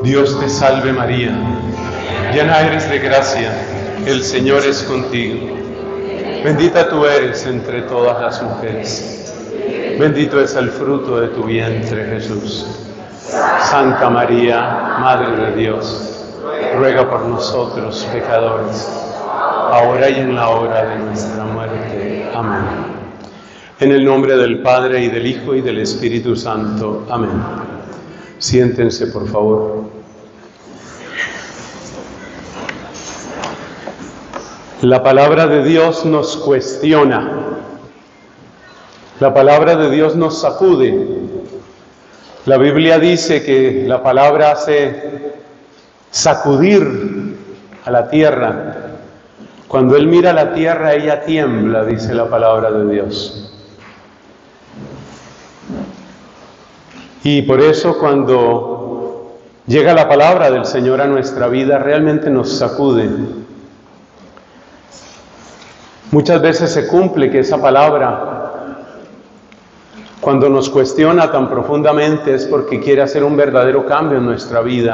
Dios te salve María, llena eres de gracia, el Señor es contigo. Bendita tú eres entre todas las mujeres, bendito es el fruto de tu vientre, Jesús. Santa María, Madre de Dios, ruega por nosotros pecadores, ahora y en la hora de nuestra muerte. Amén. En el nombre del Padre, y del Hijo, y del Espíritu Santo. Amén. Siéntense, por favor. La palabra de Dios nos cuestiona. La palabra de Dios nos sacude. La Biblia dice que la palabra hace sacudir a la tierra. Cuando Él mira la tierra, ella tiembla, dice la palabra de Dios. Y por eso cuando llega la palabra del Señor a nuestra vida, realmente nos sacude. Muchas veces se cumple que esa palabra, cuando nos cuestiona tan profundamente, es porque quiere hacer un verdadero cambio en nuestra vida.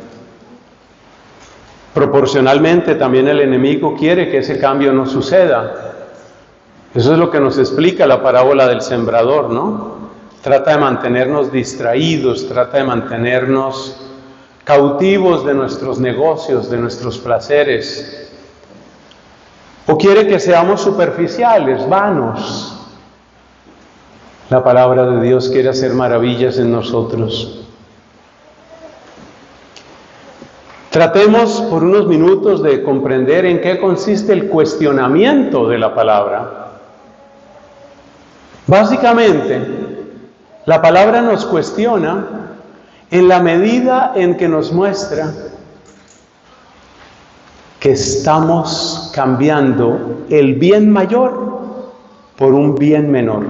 Proporcionalmente también el enemigo quiere que ese cambio no suceda. Eso es lo que nos explica la parábola del sembrador, ¿no? Trata de mantenernos distraídos, trata de mantenernos cautivos de nuestros negocios, de nuestros placeres. O quiere que seamos superficiales, vanos. La palabra de Dios quiere hacer maravillas en nosotros. Tratemos por unos minutos de comprender en qué consiste el cuestionamiento de la palabra. Básicamente, la palabra nos cuestiona en la medida en que nos muestra que estamos cambiando el bien mayor por un bien menor.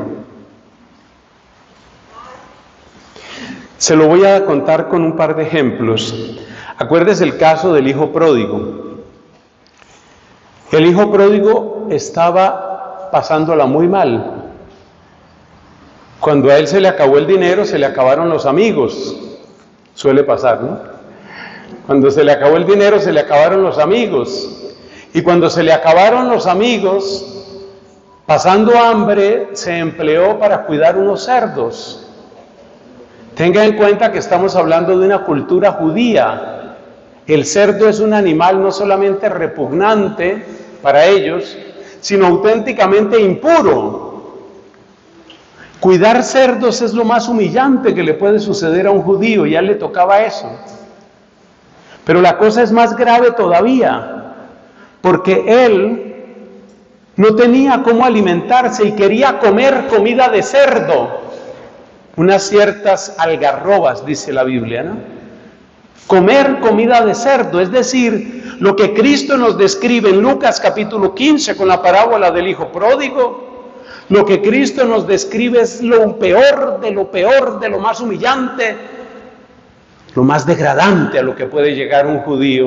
Se lo voy a contar con un par de ejemplos. Acuérdese el caso del hijo pródigo. El hijo pródigo estaba pasándola muy mal. Cuando a él se le acabó el dinero, se le acabaron los amigos. Suele pasar, ¿no? Cuando se le acabó el dinero, se le acabaron los amigos. Y cuando se le acabaron los amigos, pasando hambre, se empleó para cuidar unos cerdos. Tenga en cuenta que estamos hablando de una cultura judía. El cerdo es un animal no solamente repugnante para ellos, sino auténticamente impuro. Cuidar cerdos es lo más humillante que le puede suceder a un judío, y a él le tocaba eso. Pero la cosa es más grave todavía, porque él no tenía cómo alimentarse y quería comer comida de cerdo. Unas ciertas algarrobas, dice la Biblia, ¿no? Comer comida de cerdo, es decir, lo que Cristo nos describe en Lucas capítulo 15 con la parábola del hijo pródigo. Lo que Cristo nos describe es lo peor, de lo más humillante, lo más degradante a lo que puede llegar un judío.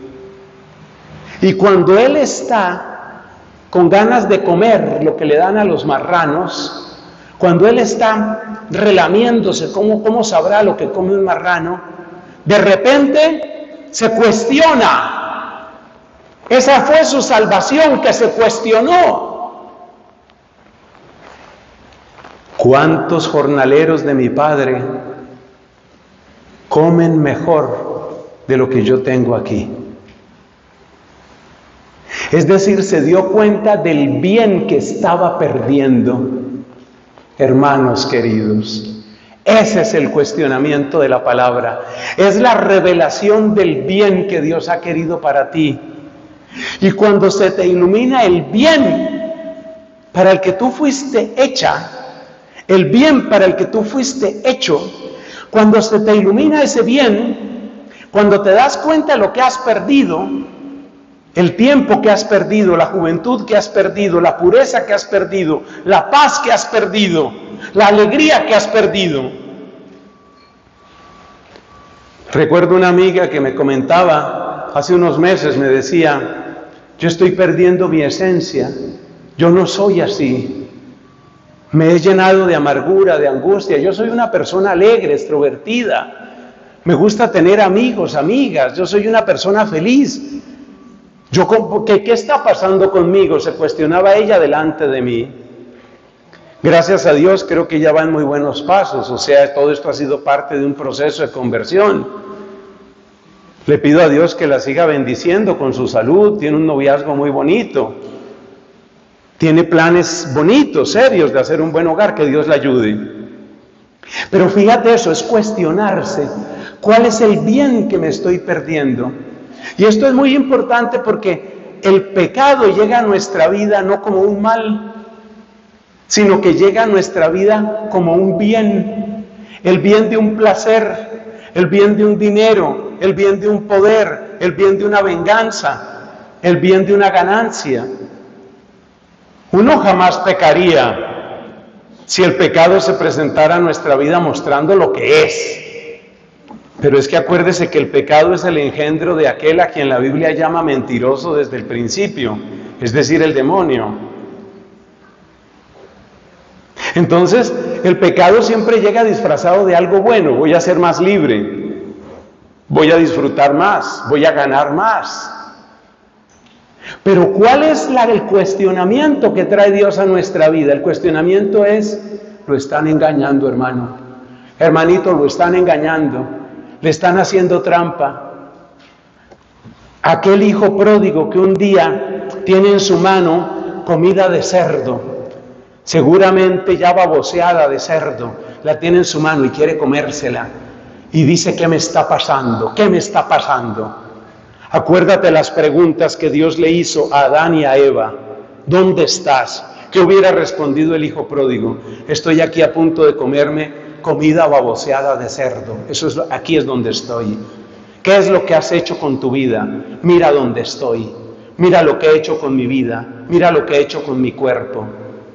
Y cuando él está con ganas de comer lo que le dan a los marranos, cuando él está relamiéndose, ¿cómo sabrá lo que come un marrano? De repente se cuestiona. Esa fue su salvación, que se cuestionó. ¿Cuántos jornaleros de mi Padre comen mejor de lo que yo tengo aquí? Es decir, se dio cuenta del bien que estaba perdiendo. Hermanos queridos, ese es el cuestionamiento de la palabra. Es la revelación del bien que Dios ha querido para ti. Y cuando se te ilumina el bien para el que tú fuiste hecha, el bien para el que tú fuiste hecho, cuando se te ilumina ese bien, cuando te das cuenta de lo que has perdido, el tiempo que has perdido, la juventud que has perdido, la pureza que has perdido, la paz que has perdido, la alegría que has perdido. Recuerdo una amiga que me comentaba hace unos meses, me decía: yo estoy perdiendo mi esencia, yo no soy así. Me he llenado de amargura, de angustia. Yo soy una persona alegre, extrovertida, Me gusta tener amigos, amigas. Yo soy una persona feliz. ¿Qué está pasando conmigo? Se cuestionaba ella delante de mí. Gracias a Dios creo que ya va en muy buenos pasos. O sea, todo esto ha sido parte de un proceso de conversión. Le pido a Dios que la siga bendiciendo con su salud. Tiene un noviazgo muy bonito. Tiene planes bonitos, serios, de hacer un buen hogar. Que Dios la ayude. Pero fíjate eso, es cuestionarse. ¿Cuál es el bien que me estoy perdiendo? Y esto es muy importante porque el pecado llega a nuestra vida no como un mal, sino que llega a nuestra vida como un bien. El bien de un placer, el bien de un dinero, el bien de un poder, el bien de una venganza, el bien de una ganancia. Uno jamás pecaría si el pecado se presentara en nuestra vida mostrando lo que es. Pero es que acuérdese que el pecado es el engendro de aquel a quien la Biblia llama mentiroso desde el principio, es decir, el demonio. Entonces, el pecado siempre llega disfrazado de algo bueno. Voy a ser más libre, voy a disfrutar más, voy a ganar más. Pero ¿cuál es el cuestionamiento que trae Dios a nuestra vida? El cuestionamiento es, lo están engañando, hermano. Hermanito, lo están engañando. Le están haciendo trampa. Aquel hijo pródigo que un día tiene en su mano comida de cerdo, seguramente ya baboseada de cerdo, la tiene en su mano y quiere comérsela. Y dice, ¿qué me está pasando? ¿Qué me está pasando? Acuérdate las preguntas que Dios le hizo a Adán y a Eva. ¿Dónde estás? ¿Qué hubiera respondido el hijo pródigo? Estoy aquí a punto de comerme comida baboseada de cerdo. Aquí es donde estoy. ¿Qué es lo que has hecho con tu vida? Mira dónde estoy. Mira lo que he hecho con mi vida. Mira lo que he hecho con mi cuerpo.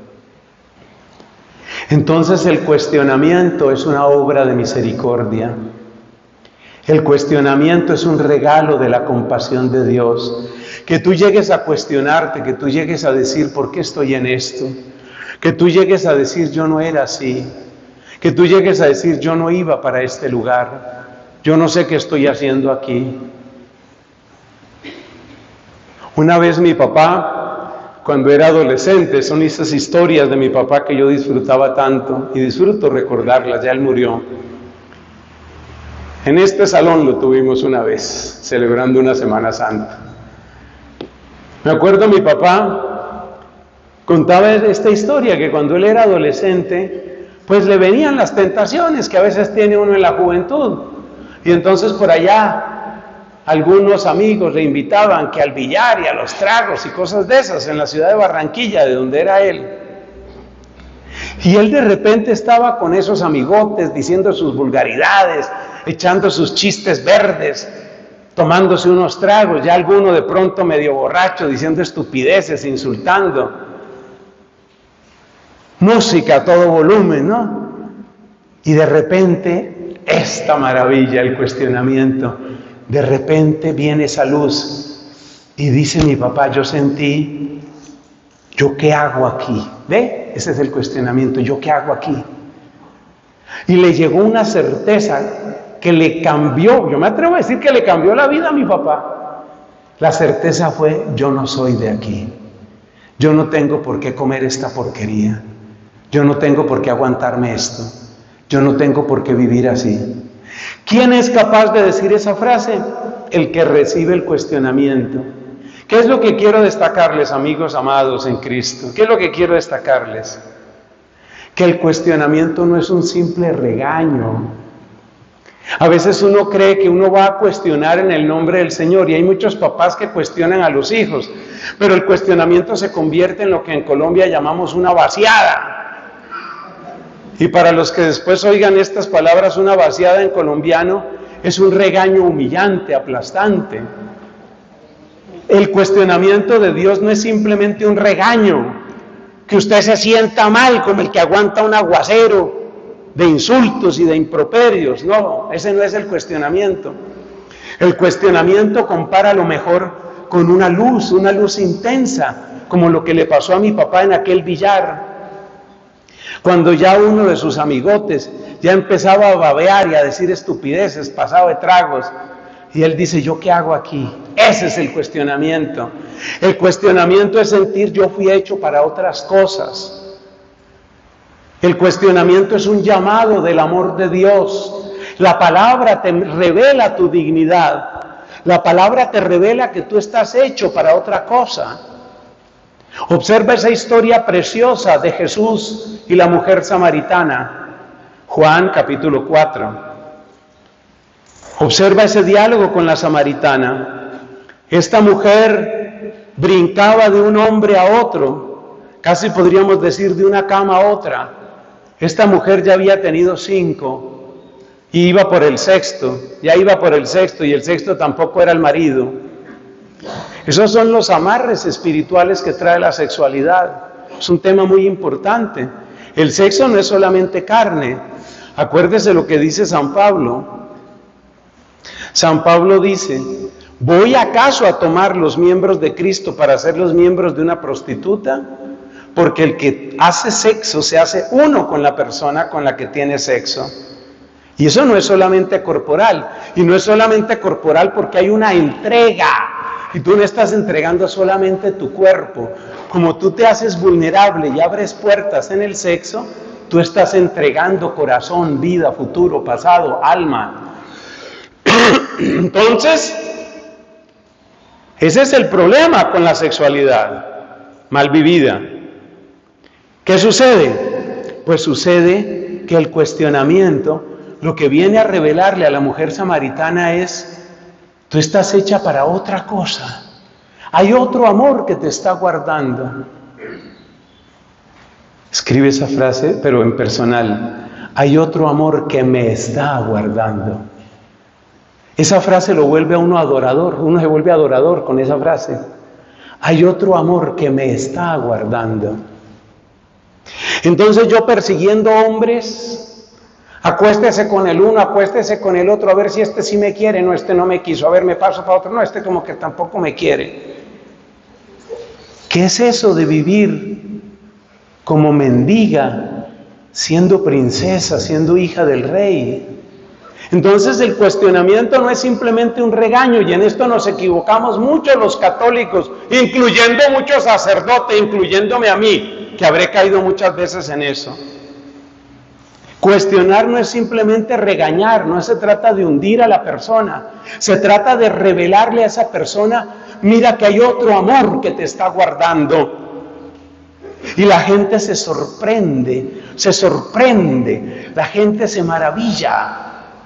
Entonces el cuestionamiento es una obra de misericordia. El cuestionamiento es un regalo de la compasión de Dios. Que tú llegues a cuestionarte, que tú llegues a decir, ¿por qué estoy en esto? Que tú llegues a decir, yo no era así. Que tú llegues a decir, yo no iba para este lugar, yo no sé qué estoy haciendo aquí. Una vez mi papá, cuando era adolescente, son esas historias de mi papá que yo disfrutaba tanto, y disfruto recordarlas, ya él murió. En este salón lo tuvimos una vez, celebrando una Semana Santa. Me acuerdo mi papá contaba esta historia, que cuando él era adolescente, pues le venían las tentaciones que a veces tiene uno en la juventud. Y entonces por allá algunos amigos le invitaban que al billar y a los tragos y cosas de esas en la ciudad de Barranquilla, de donde era él. Y él de repente estaba con esos amigotes diciendo sus vulgaridades, echando sus chistes verdes, tomándose unos tragos, ya alguno de pronto medio borracho diciendo estupideces, insultando. Música a todo volumen, ¿no? Y de repente, esta maravilla, el cuestionamiento, de repente viene esa luz y dice mi papá, yo sentí, ¿yo qué hago aquí? ¿Ve? Ese es el cuestionamiento, ¿yo qué hago aquí? Y le llegó una certeza que le cambió, yo me atrevo a decir que le cambió la vida a mi papá. La certeza fue, yo no soy de aquí, yo no tengo por qué comer esta porquería. Yo no tengo por qué aguantarme esto. Yo no tengo por qué vivir así. ¿Quién es capaz de decir esa frase? El que recibe el cuestionamiento. ¿Qué es lo que quiero destacarles, amigos amados en Cristo? ¿Qué es lo que quiero destacarles? Que el cuestionamiento no es un simple regaño. A veces uno cree que uno va a cuestionar en el nombre del Señor, y hay muchos papás que cuestionan a los hijos, pero el cuestionamiento se convierte en lo que en Colombia llamamos una vaciada. Y para los que después oigan estas palabras, una vaciada en colombiano es un regaño humillante, aplastante. El cuestionamiento de Dios no es simplemente un regaño, que usted se sienta mal como el que aguanta un aguacero de insultos y de improperios. No, ese no es el cuestionamiento. El cuestionamiento compara lo mejor con una luz intensa, como lo que le pasó a mi papá en aquel billar. Cuando ya uno de sus amigotes ya empezaba a babear y a decir estupideces, pasado de tragos. Y él dice, ¿yo qué hago aquí? Ese es el cuestionamiento. El cuestionamiento es sentir, yo fui hecho para otras cosas. El cuestionamiento es un llamado del amor de Dios. La palabra te revela tu dignidad. La palabra te revela que tú estás hecho para otra cosa. Observa esa historia preciosa de Jesús y la mujer samaritana. Juan capítulo 4. Observa ese diálogo con la samaritana. Esta mujer brincaba de un hombre a otro, casi podríamos decir de una cama a otra. Esta mujer ya había tenido 5 y iba por el sexto, y el sexto tampoco era el marido. Esos son los amarres espirituales que trae la sexualidad. Es un tema muy importante. El sexo no es solamente carne. Acuérdese lo que dice San Pablo. San Pablo dice, ¿voy acaso a tomar los miembros de Cristo para ser los miembros de una prostituta? Porque el que hace sexo se hace uno con la persona con la que tiene sexo. Y eso no es solamente corporal. Y no es solamente corporal porque hay una entrega. Y tú no estás entregando solamente tu cuerpo. Como tú te haces vulnerable y abres puertas en el sexo, tú estás entregando corazón, vida, futuro, pasado, alma. Entonces, ese es el problema con la sexualidad mal vivida. ¿Qué sucede? Pues sucede que el cuestionamiento, lo que viene a revelarle a la mujer samaritana es, tú estás hecha para otra cosa. Hay otro amor que te está guardando. Escribe esa frase, pero en personal. Hay otro amor que me está guardando. Esa frase lo vuelve a uno adorador, uno se vuelve adorador con esa frase. Hay otro amor que me está guardando. Entonces yo persiguiendo hombres, acuéstese con el uno, acuéstese con el otro, a ver si este sí me quiere, no, este no me quiso, a ver, me paso para otro, no, este como que tampoco me quiere. ¿Qué es eso de vivir como mendiga, siendo princesa, siendo hija del rey? Entonces el cuestionamiento no es simplemente un regaño, y en esto nos equivocamos mucho los católicos, incluyendo muchos sacerdotes, incluyéndome a mí, que habré caído muchas veces en eso. Cuestionar no es simplemente regañar, no se trata de hundir a la persona, se trata de revelarle a esa persona, mira que hay otro amor que te está guardando. Y la gente se sorprende, la gente se maravilla.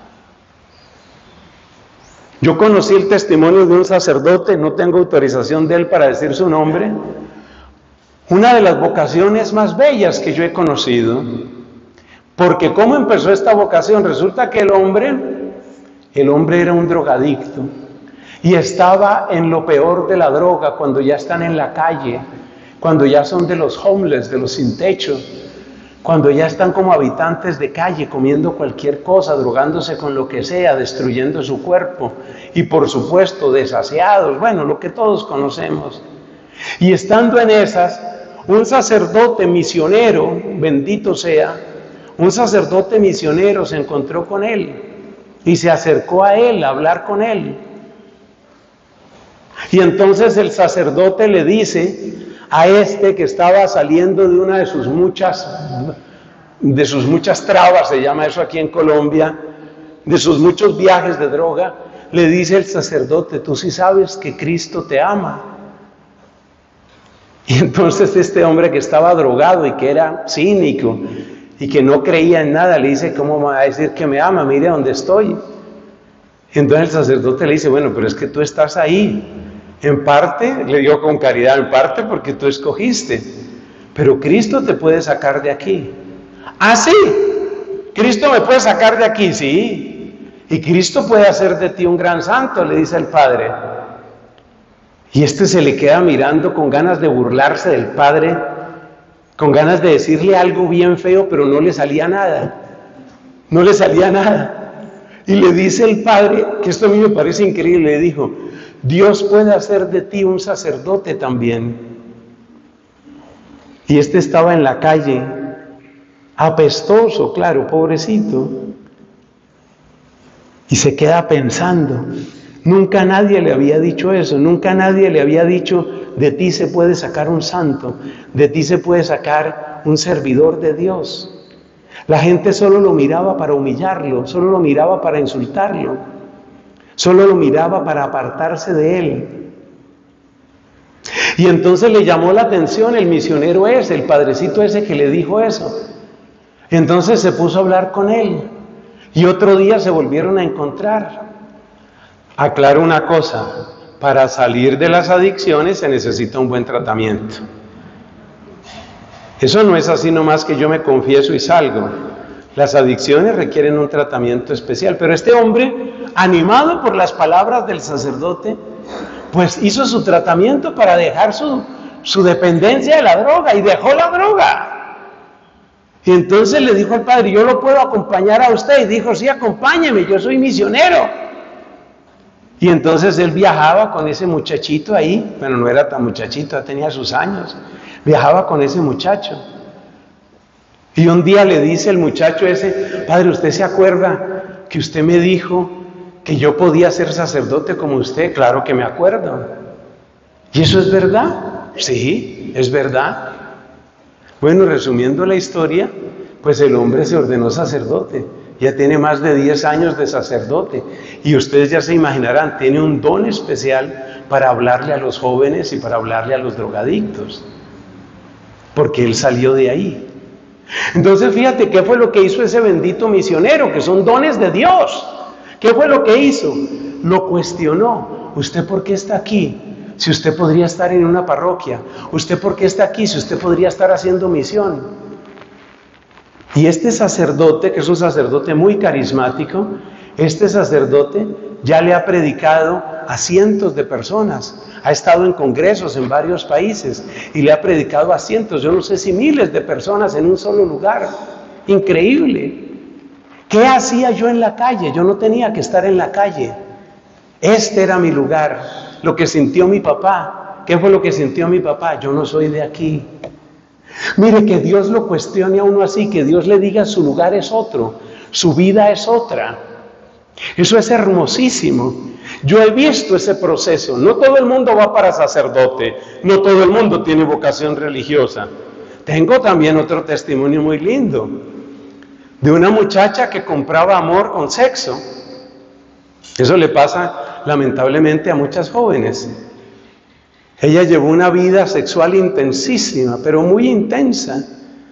Yo conocí el testimonio de un sacerdote, no tengo autorización de él para decir su nombre, una de las vocaciones más bellas que yo he conocido. Porque ¿cómo empezó esta vocación? Resulta que el hombre era un drogadicto y estaba en lo peor de la droga cuando ya están en la calle, cuando ya son de los homeless, de los sin techo, cuando ya están como habitantes de calle, comiendo cualquier cosa, drogándose con lo que sea, destruyendo su cuerpo y por supuesto desaseados, bueno, lo que todos conocemos. Y estando en esas, un sacerdote misionero, bendito sea, un sacerdote misionero se encontró con él y se acercó a él a hablar con él. Y entonces el sacerdote le dice a este que estaba saliendo de una de sus muchas trabas, se llama eso aquí en Colombia, de sus muchos viajes de droga, le dice el sacerdote, tú sí sabes que Cristo te ama. Y entonces este hombre que estaba drogado y que era cínico y que no creía en nada, le dice, ¿cómo me va a decir que me ama? Mire dónde estoy. Y entonces el sacerdote le dice, bueno, pero es que tú estás ahí. En parte, le digo con caridad, en parte porque tú escogiste, pero Cristo te puede sacar de aquí. ¿Ah, sí? ¿Cristo me puede sacar de aquí? Sí. Y Cristo puede hacer de ti un gran santo, le dice el Padre. Y este se le queda mirando con ganas de burlarse del Padre, con ganas de decirle algo bien feo, pero no le salía nada. No le salía nada. Y le dice el Padre, que esto a mí me parece increíble, le dijo, Dios puede hacer de ti un sacerdote también. Y este estaba en la calle apestoso, claro, pobrecito. Y se queda pensando, nunca nadie le había dicho eso, nunca nadie le había dicho, de ti se puede sacar un santo, de ti se puede sacar un servidor de Dios. La gente solo lo miraba para humillarlo, solo lo miraba para insultarlo, solo lo miraba para apartarse de él. Y entonces le llamó la atención el misionero ese, el padrecito ese que le dijo eso. Entonces se puso a hablar con él y otro día se volvieron a encontrar. Aclaro una cosa, para salir de las adicciones se necesita un buen tratamiento. Eso no es así nomás que yo me confieso y salgo. Las adicciones requieren un tratamiento especial, pero este hombre, animado por las palabras del sacerdote, pues hizo su tratamiento para dejar su dependencia de la droga y dejó la droga. Y entonces le dijo al padre, yo lo puedo acompañar a usted. Y dijo, sí, acompáñeme, yo soy misionero. Y entonces él viajaba con ese muchachito ahí, bueno, no era tan muchachito, ya tenía sus años, viajaba con ese muchacho. Y un día le dice el muchacho ese, padre, ¿usted se acuerda que usted me dijo que yo podía ser sacerdote como usted? Claro que me acuerdo. ¿Y eso es verdad? Sí, es verdad. Bueno, resumiendo la historia, pues el hombre se ordenó sacerdote. Ya tiene más de 10 años de sacerdote. Y ustedes ya se imaginarán, tiene un don especial para hablarle a los jóvenes y para hablarle a los drogadictos. Porque él salió de ahí. Entonces fíjate qué fue lo que hizo ese bendito misionero, que son dones de Dios. ¿Qué fue lo que hizo? Lo cuestionó. ¿Usted por qué está aquí? Si usted podría estar en una parroquia. ¿Usted por qué está aquí? Si usted podría estar haciendo misión. Y este sacerdote, que es un sacerdote muy carismático, este sacerdote ya le ha predicado a cientos de personas. Ha estado en congresos en varios países y le ha predicado a cientos, yo no sé si miles de personas en un solo lugar. Increíble. ¿Qué hacía yo en la calle? Yo no tenía que estar en la calle. Este era mi lugar. Lo que sintió mi papá. ¿Qué fue lo que sintió mi papá? Yo no soy de aquí. Mire, que Dios lo cuestione a uno así, que Dios le diga su lugar es otro, su vida es otra. Eso es hermosísimo. Yo he visto ese proceso. No todo el mundo va para sacerdote, no todo el mundo tiene vocación religiosa. Tengo también otro testimonio muy lindo, de una muchacha que compraba amor con sexo. Eso le pasa lamentablemente a muchas jóvenes. Ella llevó una vida sexual intensísima, pero muy intensa.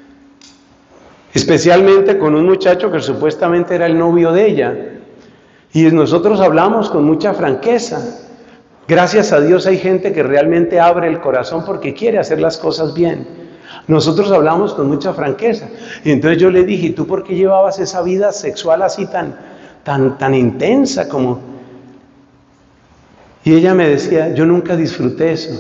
Especialmente con un muchacho que supuestamente era el novio de ella. Y nosotros hablamos con mucha franqueza. Gracias a Dios hay gente que realmente abre el corazón porque quiere hacer las cosas bien. Nosotros hablamos con mucha franqueza. Y entonces yo le dije, ¿y tú por qué llevabas esa vida sexual así tan intensa como...? Y ella me decía, yo nunca disfruté eso.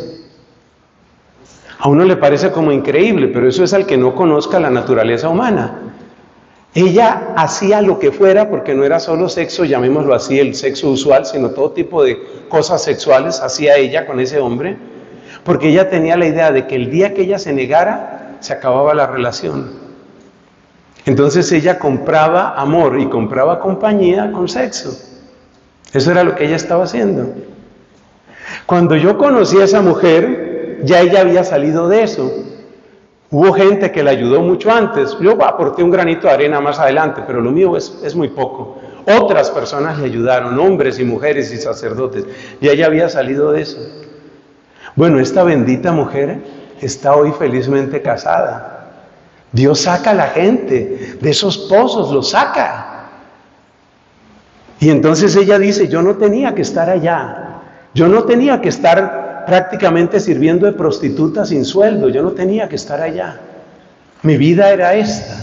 A uno le parece como increíble, pero eso es al que no conozca la naturaleza humana. Ella hacía lo que fuera, porque no era solo sexo, llamémoslo así, el sexo usual, sino todo tipo de cosas sexuales hacía ella con ese hombre, porque ella tenía la idea de que el día que ella se negara, se acababa la relación. Entonces ella compraba amor y compraba compañía con sexo. Eso era lo que ella estaba haciendo. Cuando yo conocí a esa mujer, ya ella había salido de eso. Hubo gente que la ayudó mucho antes. Yo aporté un granito de arena más adelante, pero lo mío es muy poco. Otras personas le ayudaron, hombres y mujeres y sacerdotes. Y ella había salido de eso. Bueno, esta bendita mujer está hoy felizmente casada. Dios saca a la gente de esos pozos, los saca. Y entonces ella dice, yo no tenía que estar allá. Yo no tenía que estar prácticamente sirviendo de prostituta sin sueldo. Yo no tenía que estar allá. Mi vida era esta.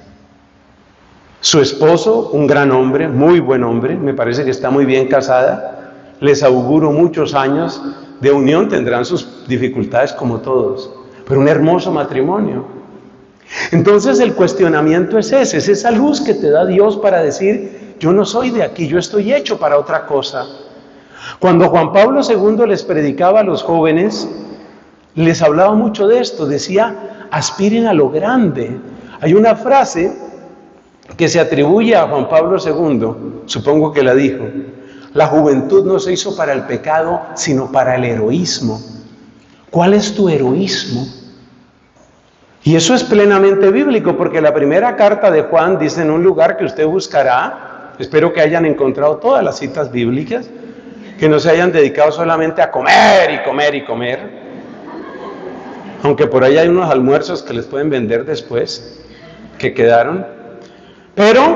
Su esposo, un gran hombre, muy buen hombre, me parece que está muy bien casada. Les auguro muchos años de unión, tendrán sus dificultades como todos, pero un hermoso matrimonio. Entonces el cuestionamiento es ese, es esa luz que te da Dios para decir, yo no soy de aquí, yo estoy hecho para otra cosa. Cuando Juan Pablo II les predicaba a los jóvenes, les hablaba mucho de esto, decía, aspiren a lo grande, Hay una frase que se atribuye a Juan Pablo II, supongo que la dijo: la juventud no se hizo para el pecado, sino para el heroísmo. ¿Cuál es tu heroísmo? Y eso es plenamente bíblico, porque la primera carta de Juan dice en un lugar que usted buscará, espero que hayan encontrado todas las citas bíblicas, que no se hayan dedicado solamente a comer y comer y comer, aunque por ahí hay unos almuerzos que les pueden vender después, que quedaron, pero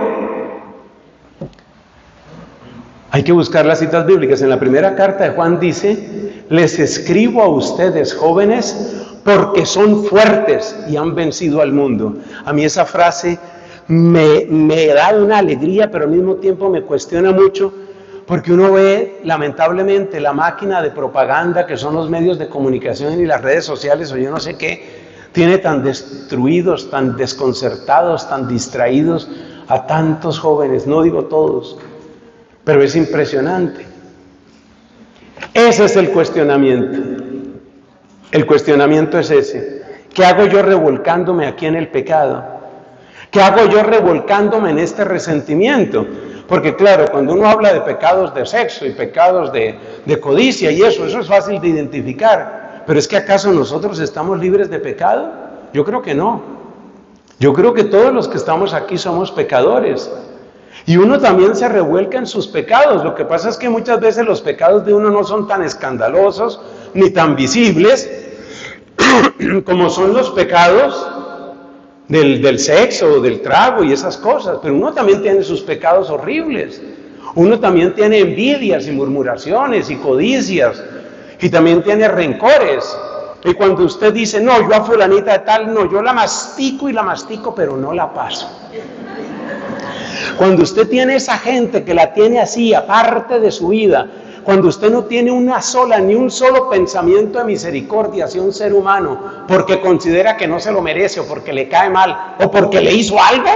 hay que buscar las citas bíblicas. En la primera carta de Juan dice: les escribo a ustedes jóvenes porque son fuertes y han vencido al mundo. A mí esa frase me da una alegría, pero al mismo tiempo me cuestiona mucho, porque uno ve lamentablemente la máquina de propaganda que son los medios de comunicación y las redes sociales o yo no sé qué, tiene tan destruidos, tan desconcertados, tan distraídos a tantos jóvenes, no digo todos, pero es impresionante. Ese es el cuestionamiento. El cuestionamiento es ese: ¿qué hago yo revolcándome aquí en el pecado? ¿Qué hago yo revolcándome en este resentimiento? Porque claro, cuando uno habla de pecados de sexo y pecados de codicia y eso es fácil de identificar, pero ¿es que acaso nosotros estamos libres de pecado? Yo creo que no. Yo creo que todos los que estamos aquí somos pecadores. Y uno también se revuelca en sus pecados. Lo que pasa es que muchas veces los pecados de uno no son tan escandalosos ni tan visibles como son los pecados del sexo, del trago y esas cosas. Pero uno también tiene sus pecados horribles. Uno también tiene envidias y murmuraciones y codicias. Y también tiene rencores. Y cuando usted dice: no, yo a fulanita de tal, no, yo la mastico y la mastico, pero no la paso. Cuando usted tiene esa gente que la tiene así, aparte de su vida, cuando usted no tiene ni un solo pensamiento de misericordia hacia un ser humano, porque considera que no se lo merece, o porque le cae mal, o porque le hizo algo,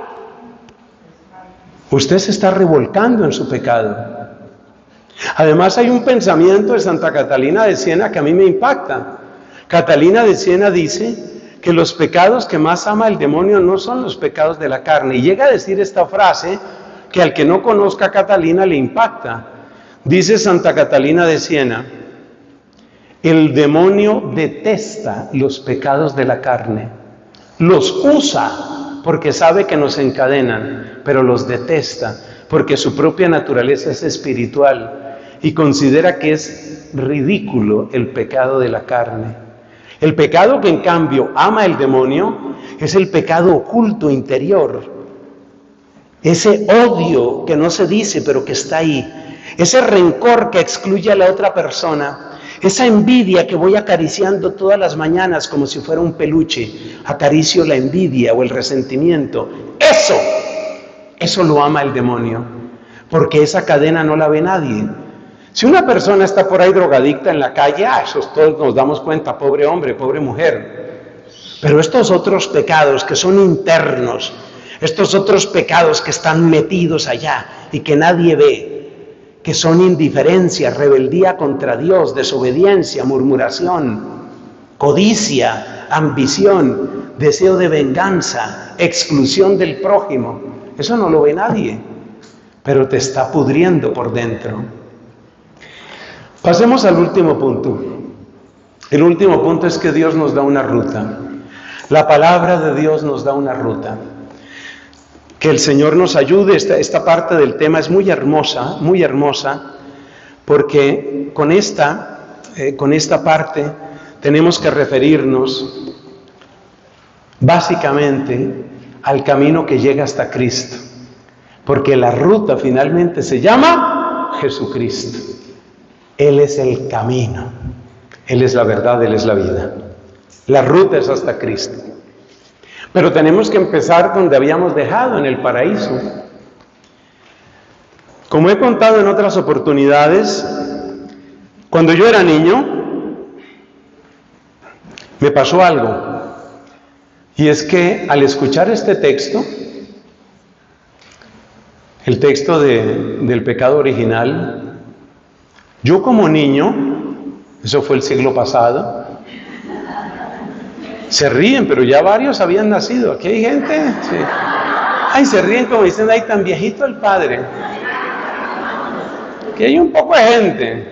usted se está revolcando en su pecado. Además, hay un pensamiento de Santa Catalina de Siena que a mí me impacta. Catalina de Siena dice que los pecados que más ama el demonio no son los pecados de la carne. Y llega a decir esta frase que al que no conozca a Catalina le impacta. Dice Santa Catalina de Siena: el demonio detesta los pecados de la carne. Los usa porque sabe que nos encadenan, pero los detesta porque su propia naturaleza es espiritual y considera que es ridículo el pecado de la carne. El pecado que en cambio ama el demonio es el pecado oculto interior, ese odio que no se dice pero que está ahí, ese rencor que excluye a la otra persona, esa envidia que voy acariciando todas las mañanas como si fuera un peluche, acaricio la envidia o el resentimiento. Eso lo ama el demonio, porque esa cadena no la ve nadie. Si una persona está por ahí drogadicta en la calle, eso todos nos damos cuenta, pobre hombre, pobre mujer. Pero estos otros pecados que son internos, estos otros pecados que están metidos allá y que nadie ve, que son indiferencia, rebeldía contra Dios, desobediencia, murmuración, codicia, ambición, deseo de venganza, exclusión del prójimo, eso no lo ve nadie, pero te está pudriendo por dentro. Pasemos al último punto. El último punto es que Dios nos da una ruta. La palabra de Dios nos da una ruta. Que el Señor nos ayude. Esta parte del tema es muy hermosa, porque con esta parte tenemos que referirnos básicamente al camino que llega hasta Cristo. Porque la ruta finalmente se llama Jesucristo. Él es el camino, Él es la verdad, Él es la vida. La ruta es hasta Cristo. Pero tenemos que empezar donde habíamos dejado, en el paraíso. Como he contado en otras oportunidades, cuando yo era niño, me pasó algo. Y es que al escuchar este texto, el texto del pecado original, yo como niño, eso fue el siglo pasado, Se ríen, pero ya varios habían nacido. Aquí hay gente. Sí. Ay, se ríen como dicen, ay, tan viejito el padre. Aquí hay un poco de gente.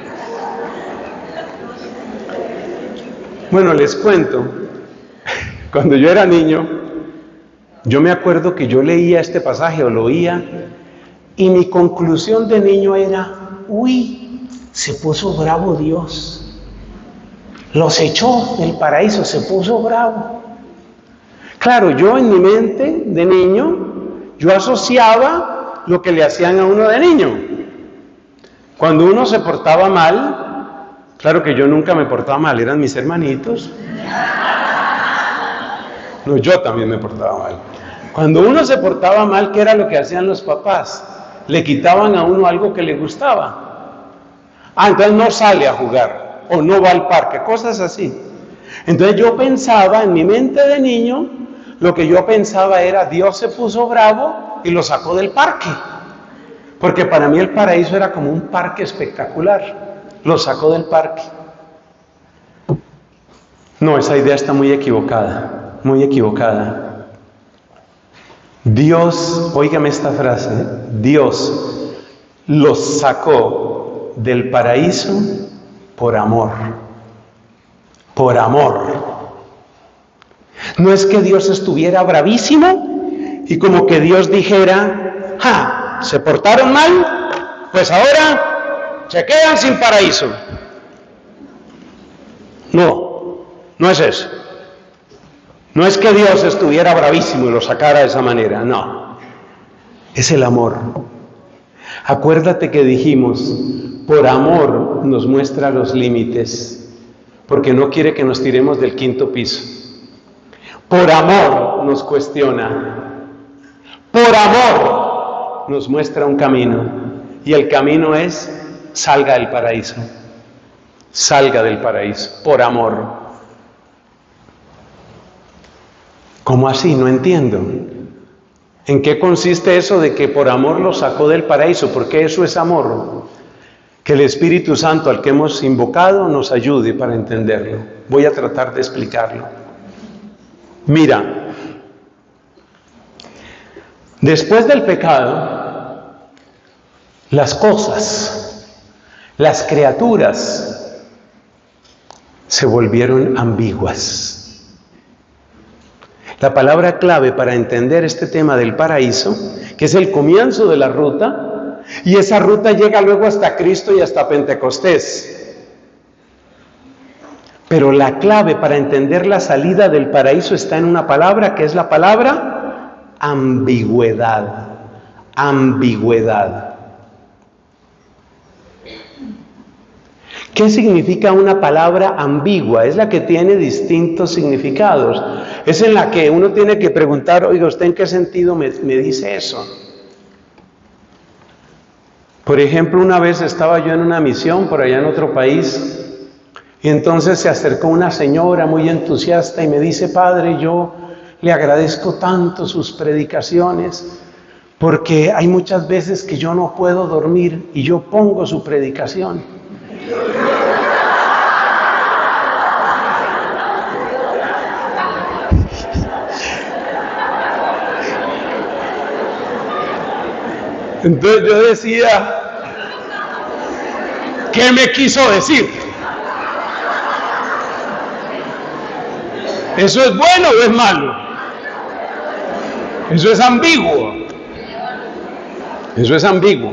Bueno, les cuento. Cuando yo era niño, yo me acuerdo que yo leía este pasaje o lo oía, y mi conclusión de niño era, uy, se puso bravo Dios. Los echó del paraíso, se puso bravo. Claro, yo en mi mente de niño, yo asociaba lo que le hacían a uno de niño. Cuando uno se portaba mal, claro que yo nunca me portaba mal, eran mis hermanitos. No, yo también me portaba mal. Cuando uno se portaba mal, ¿qué era lo que hacían los papás? Le quitaban a uno algo que le gustaba. Entonces no sale a jugar. O no va al parque, cosas así. Entonces yo pensaba, en mi mente de niño, lo que yo pensaba era, Dios se puso bravo y lo sacó del parque. Porque para mí el paraíso era como un parque espectacular. Lo sacó del parque. No, esa idea está muy equivocada, muy equivocada. Dios, óigame esta frase, Dios los sacó del paraíso por amor, por amor. No es que Dios estuviera bravísimo y como que Dios dijera, se portaron mal, pues ahora se quedan sin paraíso. No, no es eso. No es que Dios estuviera bravísimo y lo sacara de esa manera, no. Es el amor. Acuérdate que dijimos, por amor nos muestra los límites, porque no quiere que nos tiremos del 5º piso. Por amor nos cuestiona. Por amor nos muestra un camino. Y el camino es, salga del paraíso. Salga del paraíso, por amor. ¿Cómo así? No entiendo. ¿En qué consiste eso de que por amor lo sacó del paraíso? Porque eso es amor. Que el Espíritu Santo al que hemos invocado nos ayude para entenderlo. Voy a tratar de explicarlo. Mira, después del pecado, las cosas, las criaturas, se volvieron ambiguas. La palabra clave para entender este tema del paraíso, que es el comienzo de la ruta, y esa ruta llega luego hasta Cristo y hasta Pentecostés. Pero la clave para entender la salida del paraíso está en una palabra, que es la palabra ambigüedad. Ambigüedad. ¿Qué significa una palabra ambigua? Es la que tiene distintos significados. Es en la que uno tiene que preguntar, oiga, ¿usted en qué sentido me dice eso? Por ejemplo, una vez estaba yo en una misión por allá en otro país y entonces se acercó una señora muy entusiasta y me dice, padre, yo le agradezco tanto sus predicaciones porque hay muchas veces que yo no puedo dormir y yo pongo su predicación. Entonces yo decía, ¿qué me quiso decir? ¿Eso es bueno o es malo? Eso es ambiguo. Eso es ambiguo.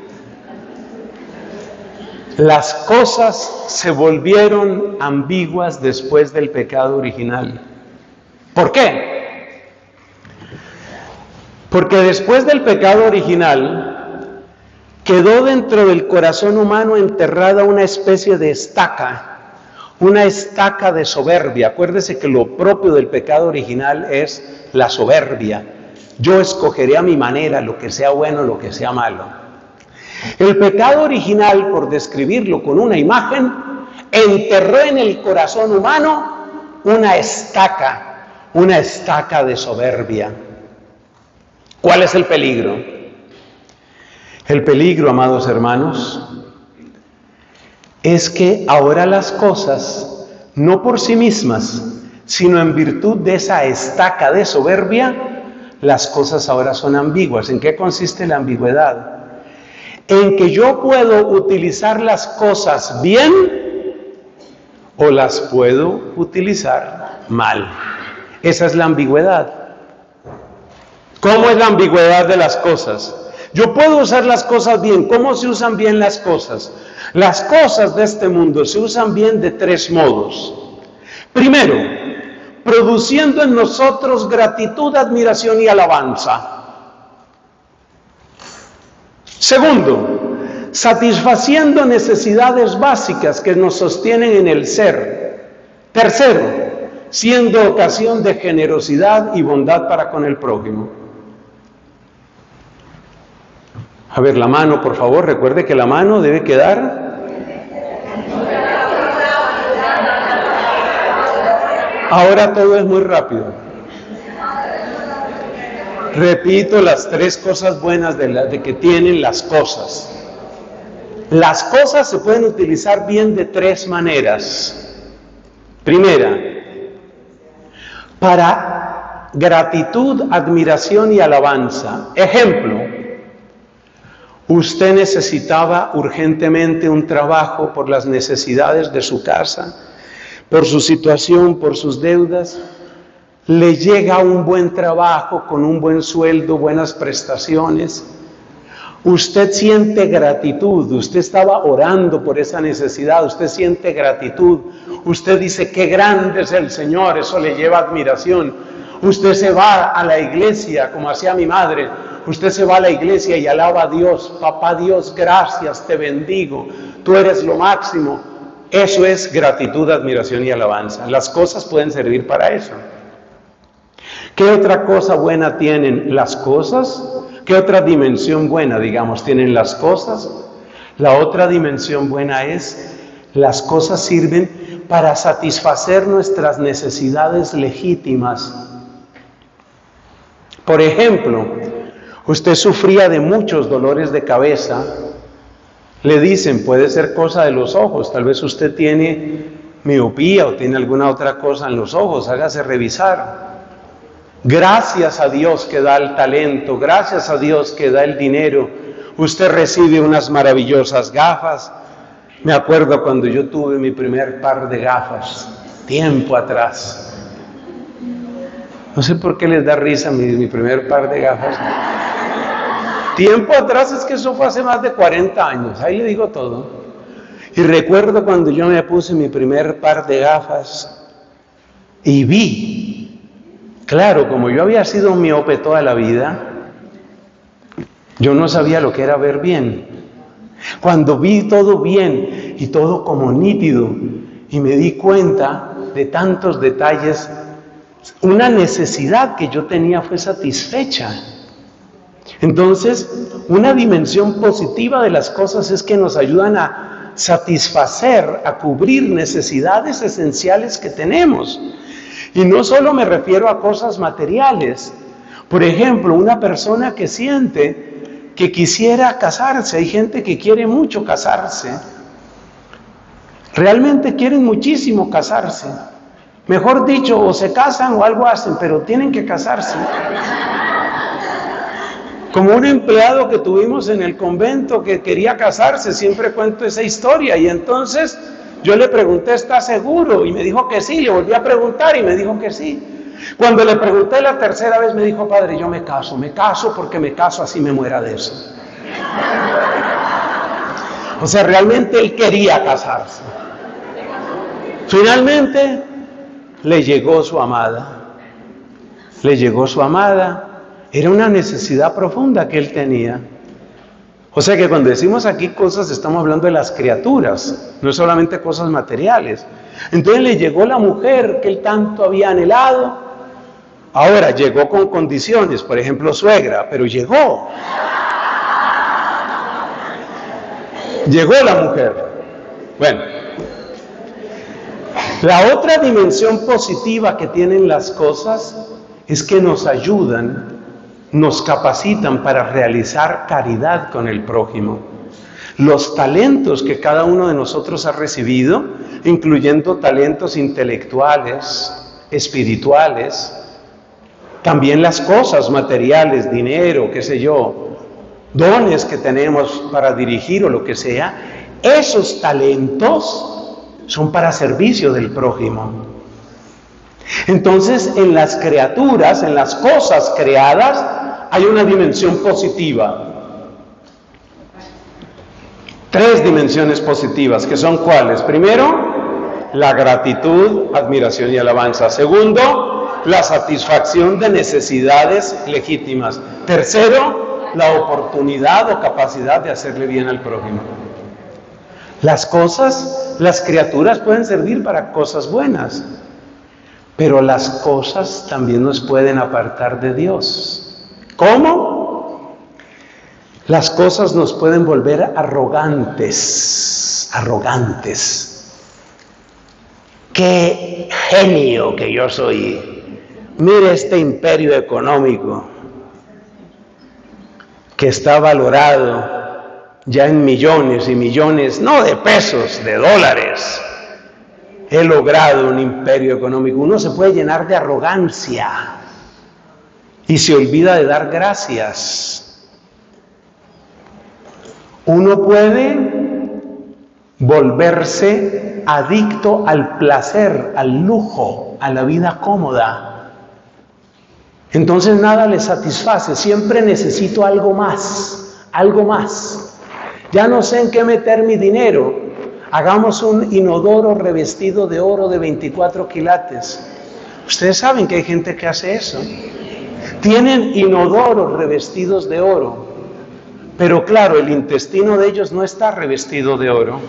Las cosas se volvieron ambiguas después del pecado original. ¿Por qué? Porque después del pecado original quedó dentro del corazón humano enterrada una especie de estaca, una estaca de soberbia. Acuérdese que lo propio del pecado original es la soberbia. Yo escogeré a mi manera lo que sea bueno, lo que sea malo. El pecado original, por describirlo con una imagen, enterró en el corazón humano una estaca de soberbia. ¿Cuál es el peligro? El peligro, amados hermanos, es que ahora las cosas, no por sí mismas, sino en virtud de esa estaca de soberbia, las cosas ahora son ambiguas. ¿En qué consiste la ambigüedad? En que yo puedo utilizar las cosas bien o las puedo utilizar mal. Esa es la ambigüedad. ¿Cómo es la ambigüedad de las cosas? Yo puedo usar las cosas bien. ¿Cómo se usan bien las cosas? Las cosas de este mundo se usan bien de tres modos. Primero, produciendo en nosotros gratitud, admiración y alabanza. Segundo, satisfaciendo necesidades básicas que nos sostienen en el ser. Tercero, siendo ocasión de generosidad y bondad para con el prójimo. A ver, la mano, por favor, recuerde que la mano debe quedar. Ahora todo es muy rápido. Repito las tres cosas buenas de que tienen las cosas. Las cosas se pueden utilizar bien de tres maneras. Primera, para gratitud, admiración y alabanza. Ejemplo, usted necesitaba urgentemente un trabajo por las necesidades de su casa, por su situación, por sus deudas. Le llega un buen trabajo con un buen sueldo, buenas prestaciones. Usted siente gratitud, usted estaba orando por esa necesidad, usted siente gratitud. Usted dice, qué grande es el Señor, eso le lleva admiración. Usted se va a la iglesia, como hacía mi madre, usted se va a la iglesia y alaba a Dios. Papá Dios, gracias, te bendigo, tú eres lo máximo. Eso es gratitud, admiración y alabanza. Las cosas pueden servir para eso. ¿Qué otra cosa buena tienen las cosas? ¿Qué otra dimensión buena, digamos, tienen las cosas? La otra dimensión buena es, las cosas sirven para satisfacer nuestras necesidades legítimas. Por ejemplo, usted sufría de muchos dolores de cabeza. Le dicen, puede ser cosa de los ojos, tal vez usted tiene miopía o tiene alguna otra cosa en los ojos, hágase revisar. Gracias a Dios que da el talento, gracias a Dios que da el dinero, usted recibe unas maravillosas gafas. Me acuerdo cuando yo tuve mi primer par de gafas, tiempo atrás. No sé por qué les da risa mi primer par de gafas. Tiempo atrás, es que eso fue hace más de 40 años, ahí le digo todo. Y recuerdo cuando yo me puse mi primer par de gafas y vi, claro, como yo había sido miope toda la vida, yo no sabía lo que era ver bien. Cuando vi todo bien y todo como nítido y me di cuenta de tantos detalles, una necesidad que yo tenía fue satisfecha. Entonces, una dimensión positiva de las cosas es que nos ayudan a satisfacer, a cubrir necesidades esenciales que tenemos. Y no solo me refiero a cosas materiales. Por ejemplo, una persona que siente que quisiera casarse, hay gente que quiere mucho casarse. Realmente quieren muchísimo casarse. Mejor dicho, o se casan o algo hacen, pero tienen que casarse. Como un empleado que tuvimos en el convento que quería casarse, siempre cuento esa historia, y entonces yo le pregunté, ¿está seguro? Y me dijo que sí, le volví a preguntar y me dijo que sí. Cuando le pregunté la tercera vez me dijo, padre, yo me caso porque me caso así me muera de eso. O sea, realmente él quería casarse. Finalmente le llegó su amada. Era una necesidad profunda que él tenía. O sea que cuando decimos aquí cosas, estamos hablando de las criaturas, no solamente cosas materiales. Entonces le llegó la mujer que él tanto había anhelado. Ahora, llegó con condiciones, por ejemplo, suegra, pero llegó. Llegó la mujer. Bueno, la otra dimensión positiva que tienen las cosas es que nos ayudan, nos capacitan para realizar caridad con el prójimo. Los talentos que cada uno de nosotros ha recibido, incluyendo talentos intelectuales, espirituales, también las cosas materiales, dinero, qué sé yo, dones que tenemos para dirigir o lo que sea, esos talentos son para servicio del prójimo. Entonces, en las criaturas, en las cosas creadas, hay una dimensión positiva. 3 dimensiones positivas, que son ¿cuáles? Primero, la gratitud, admiración y alabanza. Segundo, la satisfacción de necesidades legítimas. Tercero, la oportunidad o capacidad de hacerle bien al prójimo. Las cosas, las criaturas pueden servir para cosas buenas, pero las cosas también nos pueden apartar de Dios. ¿Cómo? Las cosas nos pueden volver arrogantes. ¡Qué genio que yo soy! Mire este imperio económico que está valorado ya en millones y millones, no de pesos, de dólares. He logrado un imperio económico. Uno se puede llenar de arrogancia y se olvida de dar gracias. Uno puede volverse adicto al placer, al lujo, a la vida cómoda. Entonces nada le satisface, siempre necesito algo más, algo más. Ya no sé en qué meter mi dinero. Hagamos un inodoro revestido de oro de 24 quilates. Ustedes saben que hay gente que hace eso. Tienen inodoros revestidos de oro. Pero claro, el intestino de ellos no está revestido de oro.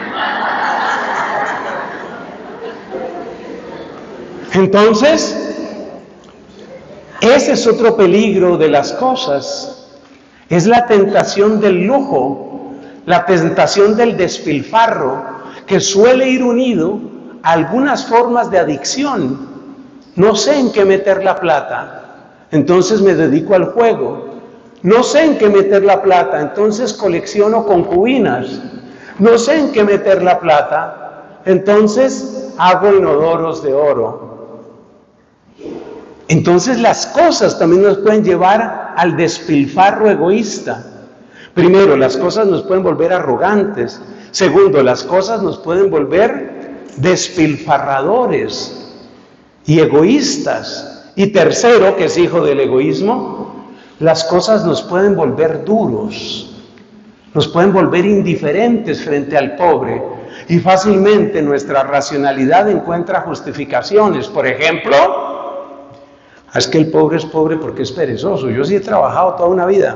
Entonces, ese es otro peligro de las cosas. Es la tentación del lujo. La tentación del despilfarro, que suele ir unido a algunas formas de adicción. No sé en qué meter la plata, entonces me dedico al juego. No sé en qué meter la plata, entonces colecciono concubinas. No sé en qué meter la plata, entonces hago inodoros de oro. Entonces las cosas también nos pueden llevar al despilfarro egoísta. Primero, las cosas nos pueden volver arrogantes. Segundo, las cosas nos pueden volver despilfarradores y egoístas. Y tercero, que es hijo del egoísmo, las cosas nos pueden volver duros, nos pueden volver indiferentes frente al pobre. Y fácilmente nuestra racionalidad encuentra justificaciones. Por ejemplo, es que el pobre es pobre porque es perezoso. Yo sí he trabajado toda una vida.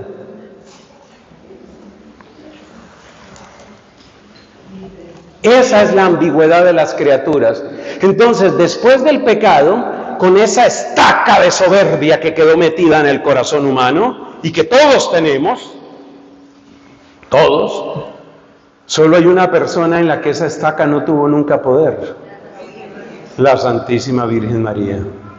Esa es la ambigüedad de las criaturas. Entonces, después del pecado, con esa estaca de soberbia que quedó metida en el corazón humano y que todos tenemos, todos, solo hay una persona en la que esa estaca no tuvo nunca poder: la Santísima Virgen María.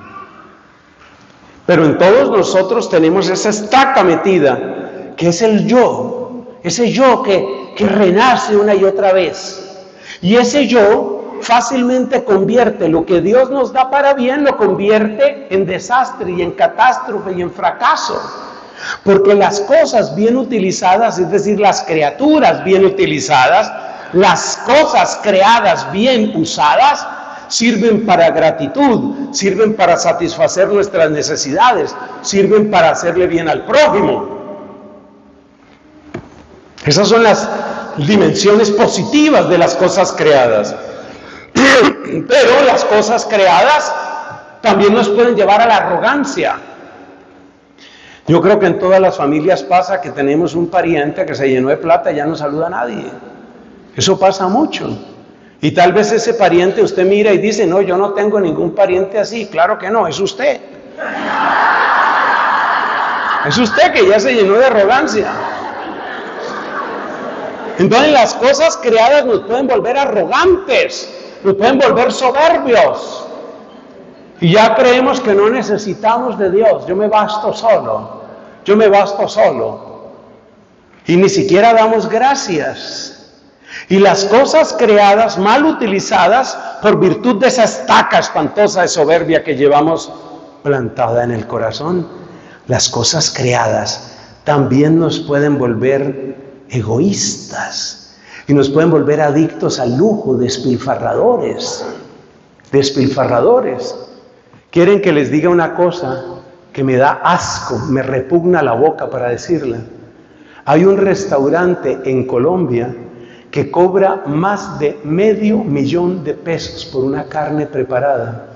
Pero en todos nosotros tenemos esa estaca metida, que es el yo, ese yo que renace una y otra vez. Y ese yo fácilmente convierte lo que Dios nos da para bien, lo convierte en desastre y en catástrofe y en fracaso. Porque las cosas bien utilizadas, es decir, las criaturas bien utilizadas, las cosas creadas bien usadas, sirven para gratitud, sirven para satisfacer nuestras necesidades, sirven para hacerle bien al prójimo. Esas son las dimensiones positivas de las cosas creadas. Pero las cosas creadas también nos pueden llevar a la arrogancia. Yo creo que en todas las familias pasa que tenemos un pariente que se llenó de plata y ya no saluda a nadie. Eso pasa mucho. Y tal vez ese pariente usted mira y dice: no, yo no tengo ningún pariente así. Claro que no, es usted. Es usted que ya se llenó de arrogancia. Entonces las cosas creadas nos pueden volver arrogantes, nos pueden volver soberbios. Y ya creemos que no necesitamos de Dios. Yo me basto solo. Y ni siquiera damos gracias. Y las cosas creadas, mal utilizadas, por virtud de esa estaca espantosa de soberbia que llevamos plantada en el corazón, las cosas creadas también nos pueden volver egoístas y nos pueden volver adictos al lujo, despilfarradores. Quieren que les diga una cosa que me da asco, me repugna la boca para decirla. Hay un restaurante en Colombia que cobra más de $500,000 de pesos por una carne preparada.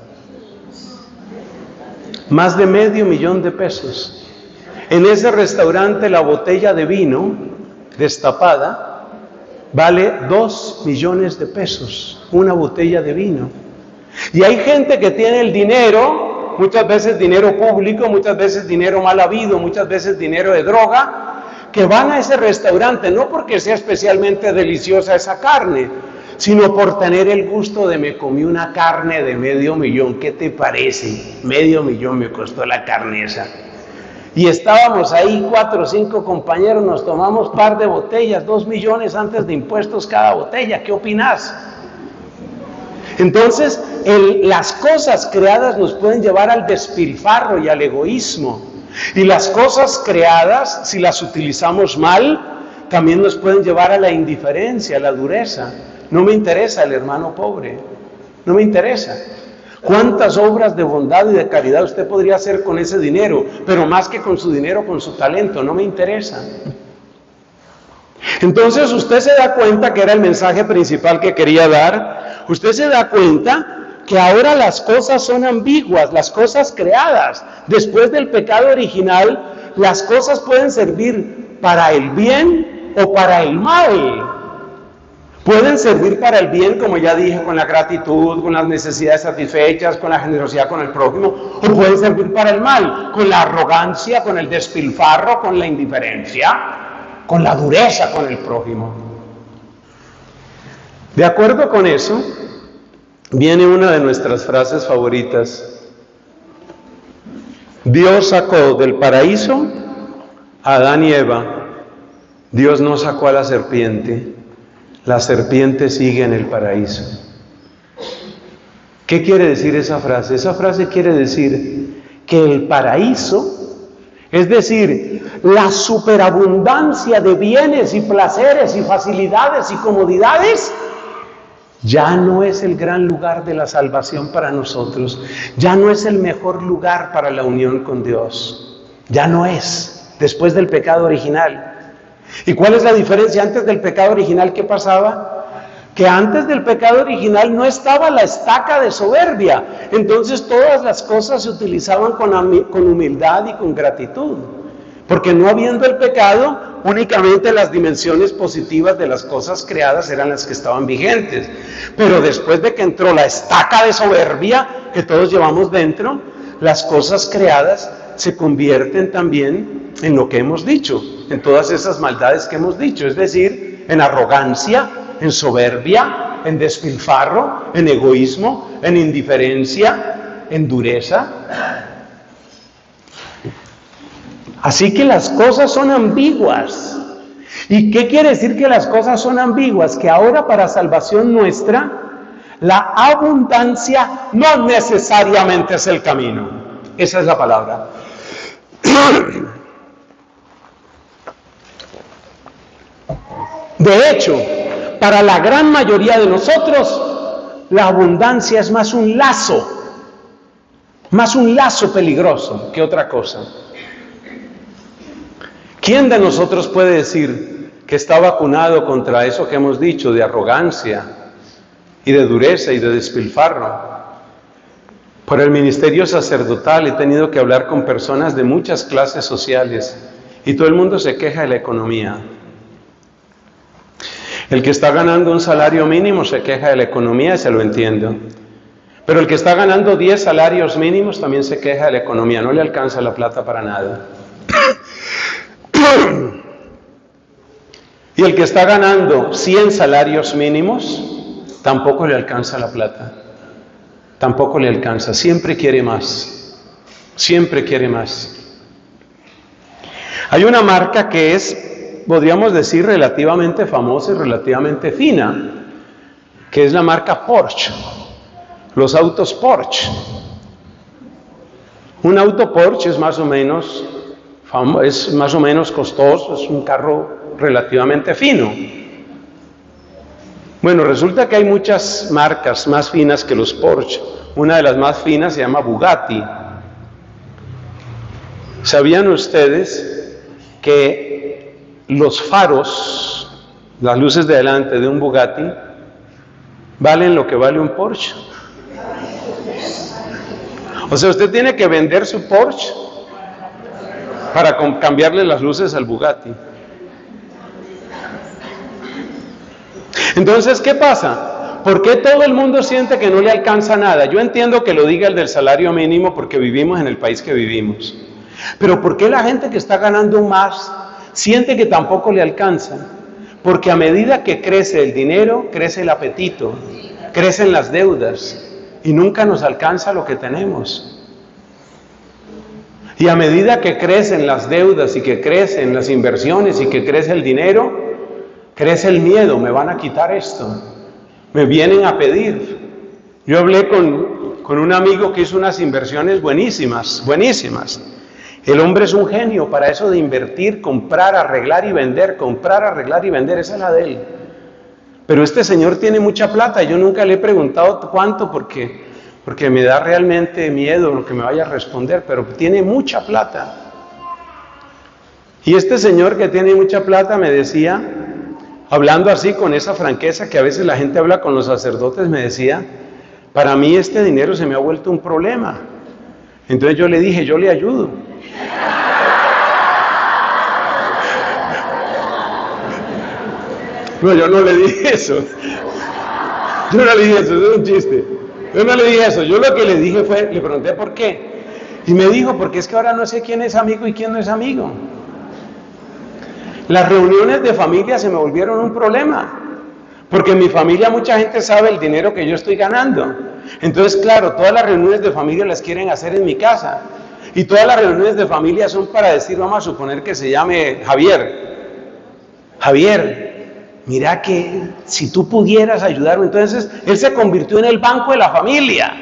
Más de $500,000 de pesos. En ese restaurante la botella de vino destapada vale $2 millones de pesos, una botella de vino. Y hay gente que tiene el dinero, muchas veces dinero público, muchas veces dinero mal habido, muchas veces dinero de droga, que van a ese restaurante no porque sea especialmente deliciosa esa carne, sino por tener el gusto de me comí una carne de $500,000. ¿Qué te parece? $500,000 me costó la carne esa. Y estábamos ahí 4 o 5 compañeros, nos tomamos par de botellas, 2 millones antes de impuestos cada botella. ¿Qué opinás? Entonces, las cosas creadas nos pueden llevar al despilfarro y al egoísmo. Y las cosas creadas, si las utilizamos mal, también nos pueden llevar a la indiferencia, a la dureza. No me interesa el hermano pobre, no me interesa. ¿Cuántas obras de bondad y de caridad usted podría hacer con ese dinero? Pero más que con su dinero, con su talento, no me interesa. Entonces usted se da cuenta que era el mensaje principal que quería dar. Usted se da cuenta que ahora las cosas son ambiguas, las cosas creadas. Después del pecado original, las cosas pueden servir para el bien o para el mal. Pueden servir para el bien, como ya dije, con la gratitud, con las necesidades satisfechas, con la generosidad con el prójimo, o pueden servir para el mal, con la arrogancia, con el despilfarro, con la indiferencia, con la dureza con el prójimo. De acuerdo con eso, viene una de nuestras frases favoritas. Dios sacó del paraíso a Adán y Eva. Dios no sacó a la serpiente. La serpiente sigue en el paraíso. ¿Qué quiere decir esa frase? Esa frase quiere decir que el paraíso, es decir, la superabundancia de bienes y placeres y facilidades y comodidades, ya no es el gran lugar de la salvación para nosotros, ya no es el mejor lugar para la unión con Dios, ya no es, después del pecado original. ¿Y cuál es la diferencia? Antes del pecado original, ¿qué pasaba? Que antes del pecado original no estaba la estaca de soberbia, entonces todas las cosas se utilizaban con humildad y con gratitud, porque no habiendo el pecado, únicamente las dimensiones positivas de las cosas creadas eran las que estaban vigentes. Pero después de que entró la estaca de soberbia que todos llevamos dentro, las cosas creadas se convierten también en lo que hemos dicho, en todas esas maldades que hemos dicho, es decir, en arrogancia, en soberbia, en despilfarro, en egoísmo, en indiferencia, en dureza. Así que las cosas son ambiguas. ¿Y qué quiere decir que las cosas son ambiguas? Que ahora para salvación nuestra, la abundancia no necesariamente es el camino. Esa es la palabra. De hecho, para la gran mayoría de nosotros, la abundancia es más un lazo peligroso que otra cosa. ¿Quién de nosotros puede decir que está vacunado contra eso que hemos dicho de arrogancia y de dureza y de despilfarro? Por el ministerio sacerdotal he tenido que hablar con personas de muchas clases sociales y todo el mundo se queja de la economía. El que está ganando un salario mínimo se queja de la economía y se lo entiendo. Pero el que está ganando 10 salarios mínimos también se queja de la economía, no le alcanza la plata para nada. Y el que está ganando 100 salarios mínimos, tampoco le alcanza la plata. Tampoco le alcanza, siempre quiere más. Siempre quiere más. Hay una marca que es podríamos decir, relativamente famosa y relativamente fina, que es la marca Porsche, los autos Porsche. Un auto Porsche es más o menos costoso, es un carro relativamente fino. Bueno, resulta que hay muchas marcas más finas que los Porsche. Una de las más finas se llama Bugatti. ¿Sabían ustedes que los faros, las luces de delante de un Bugatti, valen lo que vale un Porsche? O sea, usted tiene que vender su Porsche para cambiarle las luces al Bugatti. Entonces, ¿qué pasa? ¿Por qué todo el mundo siente que no le alcanza nada? Yo entiendo que lo diga el del salario mínimo porque vivimos en el país que vivimos. Pero ¿por qué la gente que está ganando más siente que tampoco le alcanza? Porque a medida que crece el dinero, crece el apetito, crecen las deudas y nunca nos alcanza lo que tenemos. Y a medida que crecen las deudas y que crecen las inversiones y que crece el dinero, crece el miedo, me van a quitar esto, me vienen a pedir. Yo hablé con un amigo que hizo unas inversiones buenísimas. El hombre es un genio para eso de invertir, comprar, arreglar y vender, esa es la de él. Pero este señor tiene mucha plata, yo nunca le he preguntado cuánto porque me da realmente miedo lo que me vaya a responder, pero tiene mucha plata. Y este señor que tiene mucha plata me decía, hablando así con esa franqueza que a veces la gente habla con los sacerdotes, me decía, para mí este dinero se me ha vuelto un problema. Entonces yo le dije, yo le ayudo. No, yo no le dije eso. Yo no le dije eso, eso es un chiste. Yo no le dije eso. Yo lo que le dije fue, le pregunté por qué. Y me dijo, porque es que ahora no sé quién es amigo y quién no es amigo. Las reuniones de familia se me volvieron un problema. Porque en mi familia mucha gente sabe el dinero que yo estoy ganando. Entonces, claro, todas las reuniones de familia las quieren hacer en mi casa. Y todas las reuniones de familia son para decir, vamos a suponer que se llame Javier. Javier, mira que si tú pudieras ayudarme. Entonces, él se convirtió en el banco de la familia.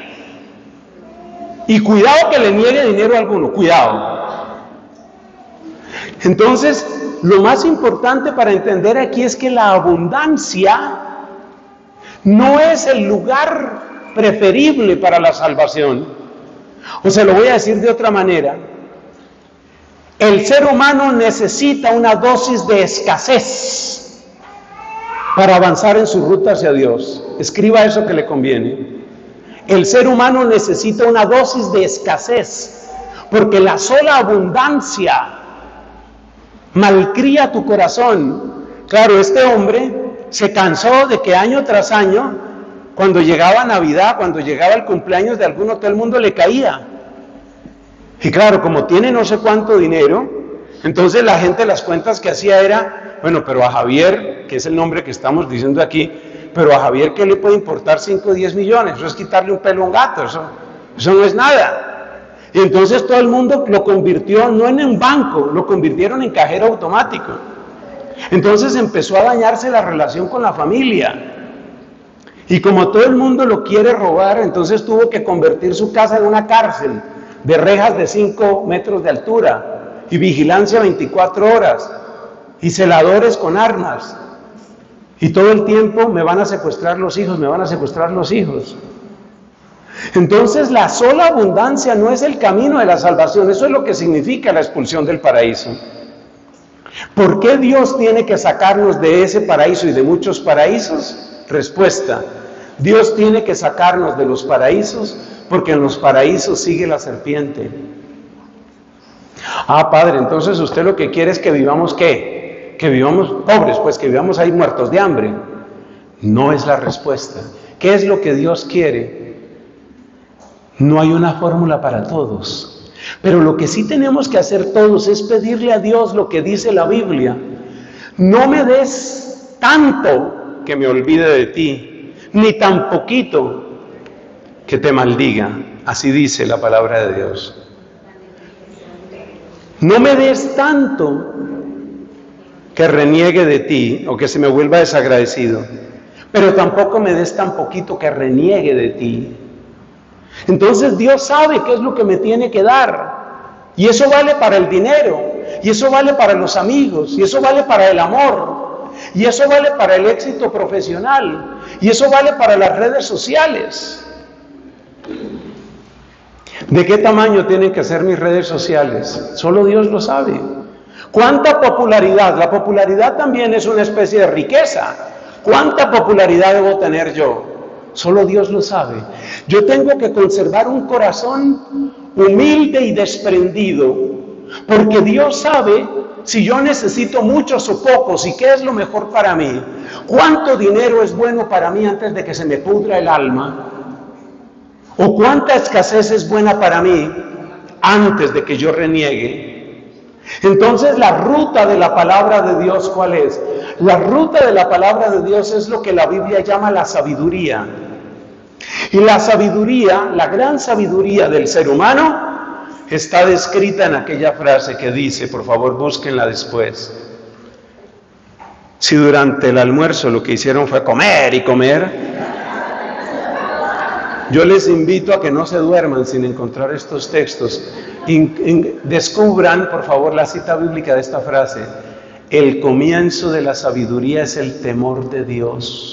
Y cuidado que le niegue dinero a alguno, cuidado. Entonces, lo más importante para entender aquí es que la abundancia no es el lugar preferible para la salvación. O sea, lo voy a decir de otra manera. El ser humano necesita una dosis de escasez para avanzar en su ruta hacia Dios. Escriba eso que le conviene. El ser humano necesita una dosis de escasez, porque la sola abundancia malcría tu corazón. Claro, este hombre se cansó de que año tras año, cuando llegaba Navidad, cuando llegaba el cumpleaños de alguno, todo el mundo le caía. Y claro, como tiene no sé cuánto dinero, entonces la gente, las cuentas que hacía era, bueno, pero a Javier, que es el nombre que estamos diciendo aquí, pero a Javier, ¿qué le puede importar 5 o 10 millones? Eso es quitarle un pelo a un gato, eso no es nada. Y entonces todo el mundo lo convirtió no en un banco, lo convirtieron en cajero automático. Entonces empezó a dañarse la relación con la familia. Y como todo el mundo lo quiere robar, entonces tuvo que convertir su casa en una cárcel de rejas de 5 metros de altura y vigilancia 24 horas y celadores con armas. Y todo el tiempo me van a secuestrar los hijos, me van a secuestrar los hijos. Entonces la sola abundancia no es el camino de la salvación, eso es lo que significa la expulsión del paraíso. ¿Por qué Dios tiene que sacarnos de ese paraíso y de muchos paraísos? Respuesta, Dios tiene que sacarnos de los paraísos porque en los paraísos sigue la serpiente. Ah, Padre, entonces usted lo que quiere es que vivamos ¿qué? Que vivamos pobres, pues que vivamos ahí muertos de hambre. No es la respuesta. ¿Qué es lo que Dios quiere? No hay una fórmula para todos. Pero lo que sí tenemos que hacer todos es pedirle a Dios lo que dice la Biblia. No me des tanto que me olvide de ti, ni tan poquito que te maldiga. Así dice la palabra de Dios. No me des tanto que reniegue de ti o que se me vuelva desagradecido, pero tampoco me des tan poquito que reniegue de ti. Entonces Dios sabe qué es lo que me tiene que dar, y eso vale para el dinero, y eso vale para los amigos, y eso vale para el amor, y eso vale para el éxito profesional, y eso vale para las redes sociales. ¿De qué tamaño tienen que ser mis redes sociales? Solo Dios lo sabe. ¿Cuánta popularidad? La popularidad también es una especie de riqueza. ¿Cuánta popularidad debo tener yo? Solo Dios lo sabe. Yo tengo que conservar un corazón humilde y desprendido, porque Dios sabe si yo necesito muchos o pocos y qué es lo mejor para mí. ¿Cuánto dinero es bueno para mí antes de que se me pudra el alma? ¿O cuánta escasez es buena para mí antes de que yo reniegue? Entonces la ruta de la palabra de Dios, ¿cuál es? La ruta de la palabra de Dios es lo que la Biblia llama la sabiduría. Y la sabiduría, la gran sabiduría del ser humano, está descrita en aquella frase que dice, por favor búsquenla después: si durante el almuerzo lo que hicieron fue comer y comer, yo les invito a que no se duerman sin encontrar estos textos. Descubran, por favor, la cita bíblica de esta frase: el comienzo de la sabiduría es el temor de Dios.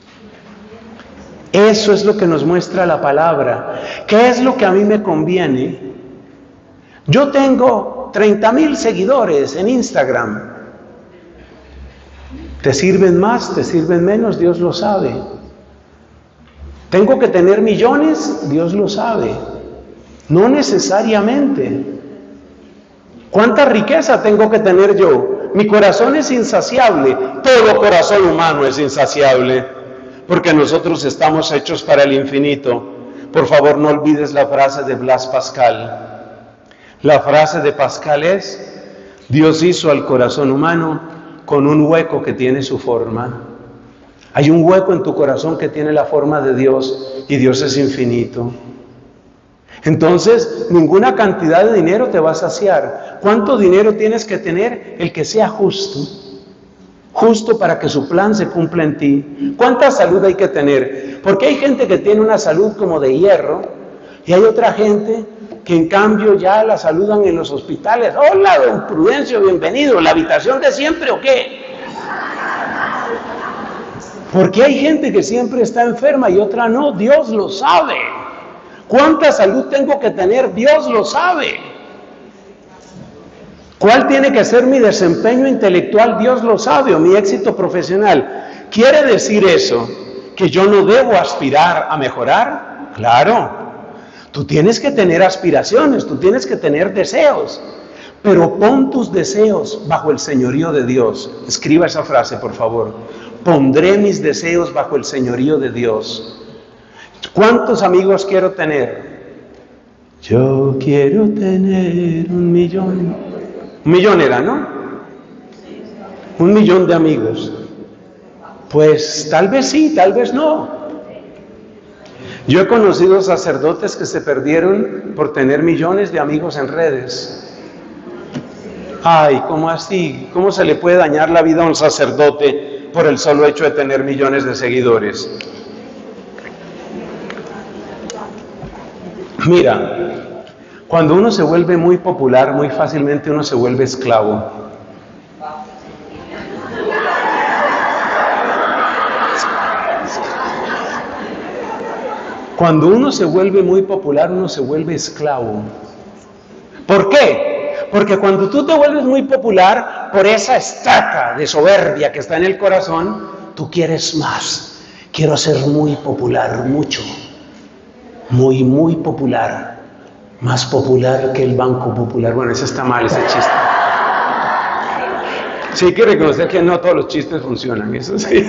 Eso es lo que nos muestra la palabra. ¿Qué es lo que a mí me conviene? Yo tengo 30,000 seguidores en Instagram. ¿Te sirven más? ¿Te sirven menos? Dios lo sabe. ¿Tengo que tener millones? Dios lo sabe. No necesariamente. ¿Cuánta riqueza tengo que tener yo? Mi corazón es insaciable. Todo corazón humano es insaciable, porque nosotros estamos hechos para el infinito. Por favor, no olvides la frase de Blaise Pascal. La frase de Pascal es: Dios hizo al corazón humano con un hueco que tiene su forma. Hay un hueco en tu corazón que tiene la forma de Dios, y Dios es infinito. Entonces, ninguna cantidad de dinero te va a saciar. ¿Cuánto dinero tienes que tener? El que sea justo. Justo para que su plan se cumpla en ti. ¿Cuánta salud hay que tener? Porque hay gente que tiene una salud como de hierro, y hay otra gente que en cambio ya la saludan en los hospitales. Hola, don Prudencio, bienvenido. ¿La habitación de siempre o qué? Porque hay gente que siempre está enferma y otra no. Dios lo sabe. ¿Cuánta salud tengo que tener? Dios lo sabe. ¿Cuál tiene que ser mi desempeño intelectual? Dios lo sabe. O mi éxito profesional. ¿Quiere decir eso que yo no debo aspirar a mejorar? Claro. Tú tienes que tener aspiraciones, tú tienes que tener deseos. Pero pon tus deseos bajo el señorío de Dios. Escriba esa frase, por favor. Pondré mis deseos bajo el señorío de Dios. ¿Cuántos amigos quiero tener? Yo quiero tener 1,000,000. 1,000,000 era, ¿no? 1,000,000 de amigos. Pues tal vez sí, tal vez no. Yo he conocido sacerdotes que se perdieron por tener millones de amigos en redes. Ay, ¿cómo así? ¿Cómo se le puede dañar la vida a un sacerdote por el solo hecho de tener millones de seguidores? Mira, cuando uno se vuelve muy popular, muy fácilmente uno se vuelve esclavo. Cuando uno se vuelve muy popular, uno se vuelve esclavo. ¿Por qué? Porque cuando tú te vuelves muy popular, por esa estaca de soberbia que está en el corazón, tú quieres más. Quiero ser muy popular, mucho. Muy, muy popular. Más popular que el Banco Popular. Bueno, ese está mal, ese chiste. Sí, hay que reconocer que no todos los chistes funcionan, eso sí.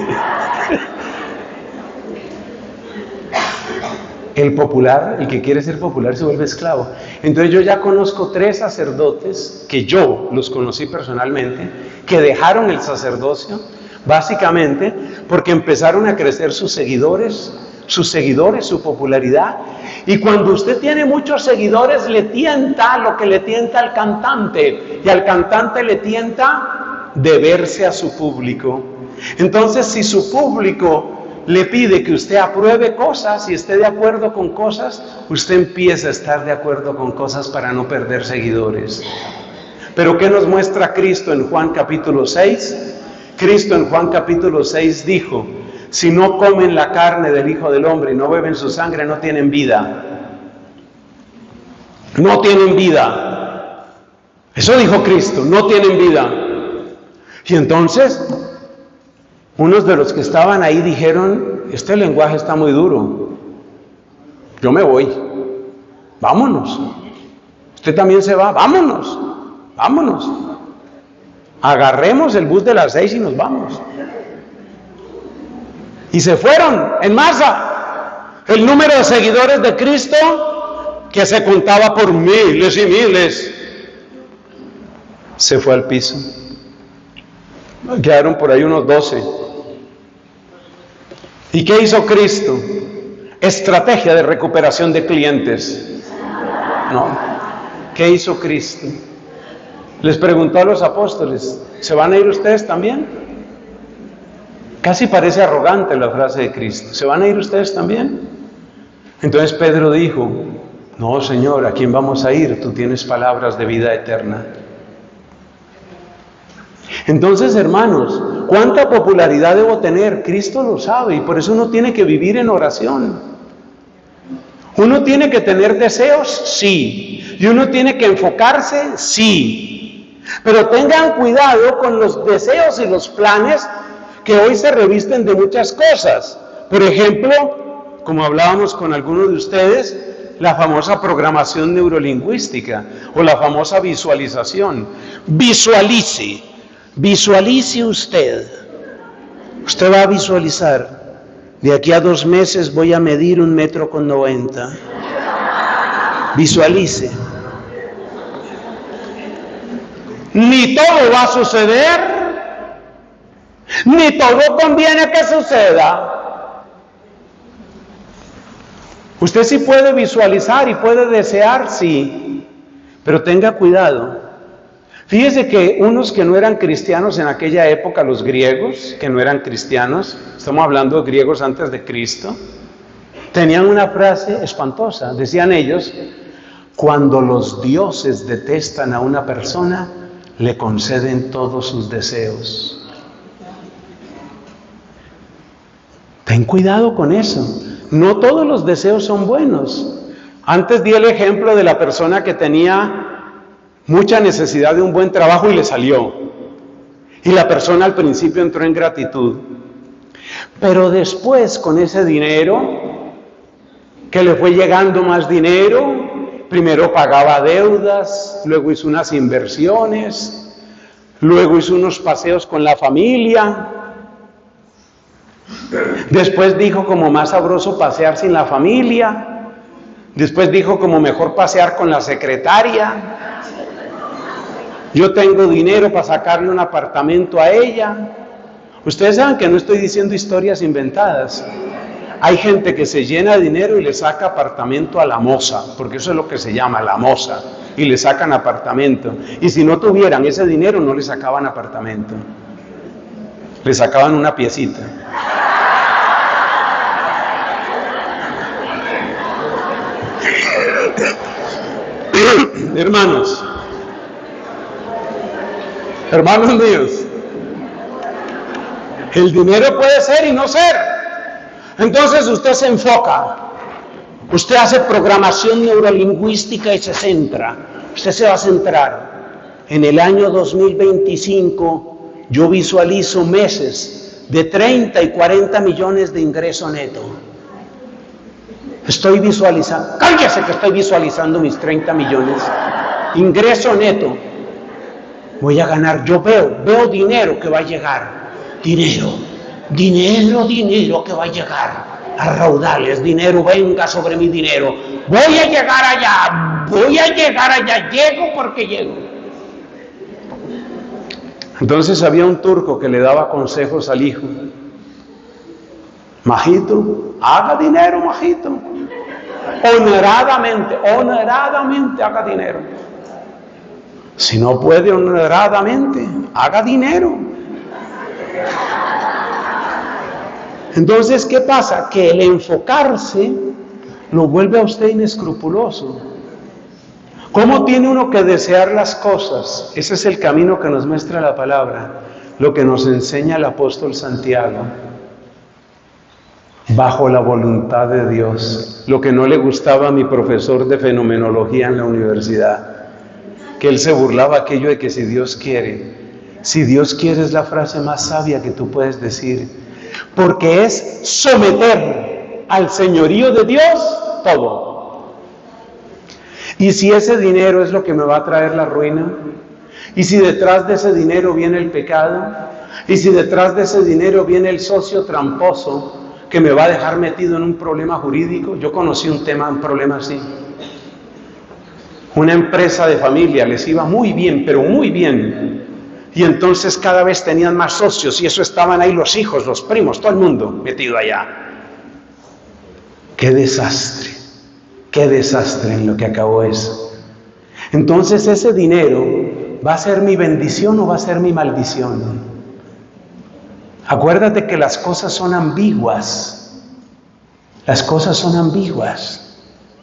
El popular, el que quiere ser popular, se vuelve esclavo. Entonces yo ya conozco 3 sacerdotes, que yo los conocí personalmente, que dejaron el sacerdocio, básicamente porque empezaron a crecer sus seguidores, su popularidad. Y cuando usted tiene muchos seguidores, le tienta lo que le tienta al cantante, y al cantante le tienta deberse a su público. Entonces, si su público le pide que usted apruebe cosas y esté de acuerdo con cosas, usted empieza a estar de acuerdo con cosas para no perder seguidores. Pero ¿qué nos muestra Cristo en Juan capítulo 6? Cristo en Juan capítulo 6 dijo: si no comen la carne del Hijo del Hombre y no beben su sangre, no tienen vida. No tienen vida. Eso dijo Cristo, no tienen vida. Y entonces, unos de los que estaban ahí dijeron: este lenguaje está muy duro, yo me voy, vámonos. Usted también se va, vámonos, vámonos. Agarremos el bus de las 6 y nos vamos. Y se fueron en masa. El número de seguidores de Cristo, que se contaba por miles y miles, se fue al piso. Quedaron por ahí unos 12. ¿Y qué hizo Cristo? Estrategia de recuperación de clientes. No. ¿Qué hizo Cristo? Les preguntó a los apóstoles: ¿se van a ir ustedes también? Casi parece arrogante la frase de Cristo. ¿Se van a ir ustedes también? Entonces Pedro dijo: no, Señor, ¿a quién vamos a ir? Tú tienes palabras de vida eterna. Entonces, hermanos, ¿cuánta popularidad debo tener? Cristo lo sabe, y por eso uno tiene que vivir en oración. ¿Uno tiene que tener deseos? Sí. ¿Y uno tiene que enfocarse? Sí. Pero tengan cuidado con los deseos y los planes que hoy se revisten de muchas cosas. Por ejemplo, como hablábamos con algunos de ustedes, la famosa programación neurolingüística o la famosa visualización. Visualice usted. Usted va a visualizar: de aquí a 2 meses voy a medir 1,90 m. Visualice. Ni todo va a suceder, ni todo conviene que suceda. Usted sí puede visualizar y puede desear, sí, pero tenga cuidado. Fíjese que unos que no eran cristianos en aquella época, los griegos, que no eran cristianos, estamos hablando de griegos antes de Cristo, tenían una frase espantosa. Decían ellos: cuando los dioses detestan a una persona, le conceden todos sus deseos. Ten cuidado con eso. No todos los deseos son buenos. Antes di el ejemplo de la persona que tenía mucha necesidad de un buen trabajo y le salió. Y la persona al principio entró en gratitud. Pero después, con ese dinero, que le fue llegando más dinero, primero pagaba deudas, luego hizo unas inversiones, luego hizo unos paseos con la familia. Después dijo: como más sabroso pasear sin la familia. Después dijo: como mejor pasear con la secretaria. Yo tengo dinero para sacarle un apartamento a ella. Ustedes saben que no estoy diciendo historias inventadas. Hay gente que se llena de dinero y le saca apartamento a la moza, porque eso es lo que se llama, la moza, y le sacan apartamento. Y si no tuvieran ese dinero, no le sacaban apartamento, le sacaban una piecita. Hermanos míos, el dinero puede ser y no ser. Entonces usted se enfoca, usted hace programación neurolingüística y se centra. Usted se va a centrar. En el año 2025 yo visualizo meses de 30 y 40 millones de ingreso neto. Estoy visualizando, cállese que estoy visualizando mis 30 millones. Ingreso neto. Voy a ganar, yo veo dinero que va a llegar. Dinero que va a llegar a raudales. Dinero, venga sobre mi dinero. Voy a llegar allá, llego porque llego. Entonces había un turco que le daba consejos al hijo. Majito, haga dinero, majito. Honoradamente haga dinero. Si no puede honradamente, haga dinero. Entonces, ¿qué pasa? Que el enfocarse lo vuelve a usted inescrupuloso. ¿Cómo tiene uno que desear las cosas? Ese es el camino que nos muestra la palabra, lo que nos enseña el apóstol Santiago. Bajo la voluntad de Dios. Lo que no le gustaba a mi profesor de fenomenología en la universidad, que él se burlaba aquello de que si Dios quiere es la frase más sabia que tú puedes decir, porque es someter al señorío de Dios todo. Y si ese dinero es lo que me va a traer la ruina, y si detrás de ese dinero viene el pecado, y si detrás de ese dinero viene el socio tramposo que me va a dejar metido en un problema jurídico. Yo conocí un problema así. Una empresa de familia les iba muy bien, pero muy bien. Y entonces cada vez tenían más socios y eso estaban ahí los hijos, los primos, todo el mundo metido allá. ¡Qué desastre! ¡Qué desastre en lo que acabó eso! Entonces ese dinero, ¿va a ser mi bendición o va a ser mi maldición? Acuérdate que las cosas son ambiguas. Las cosas son ambiguas.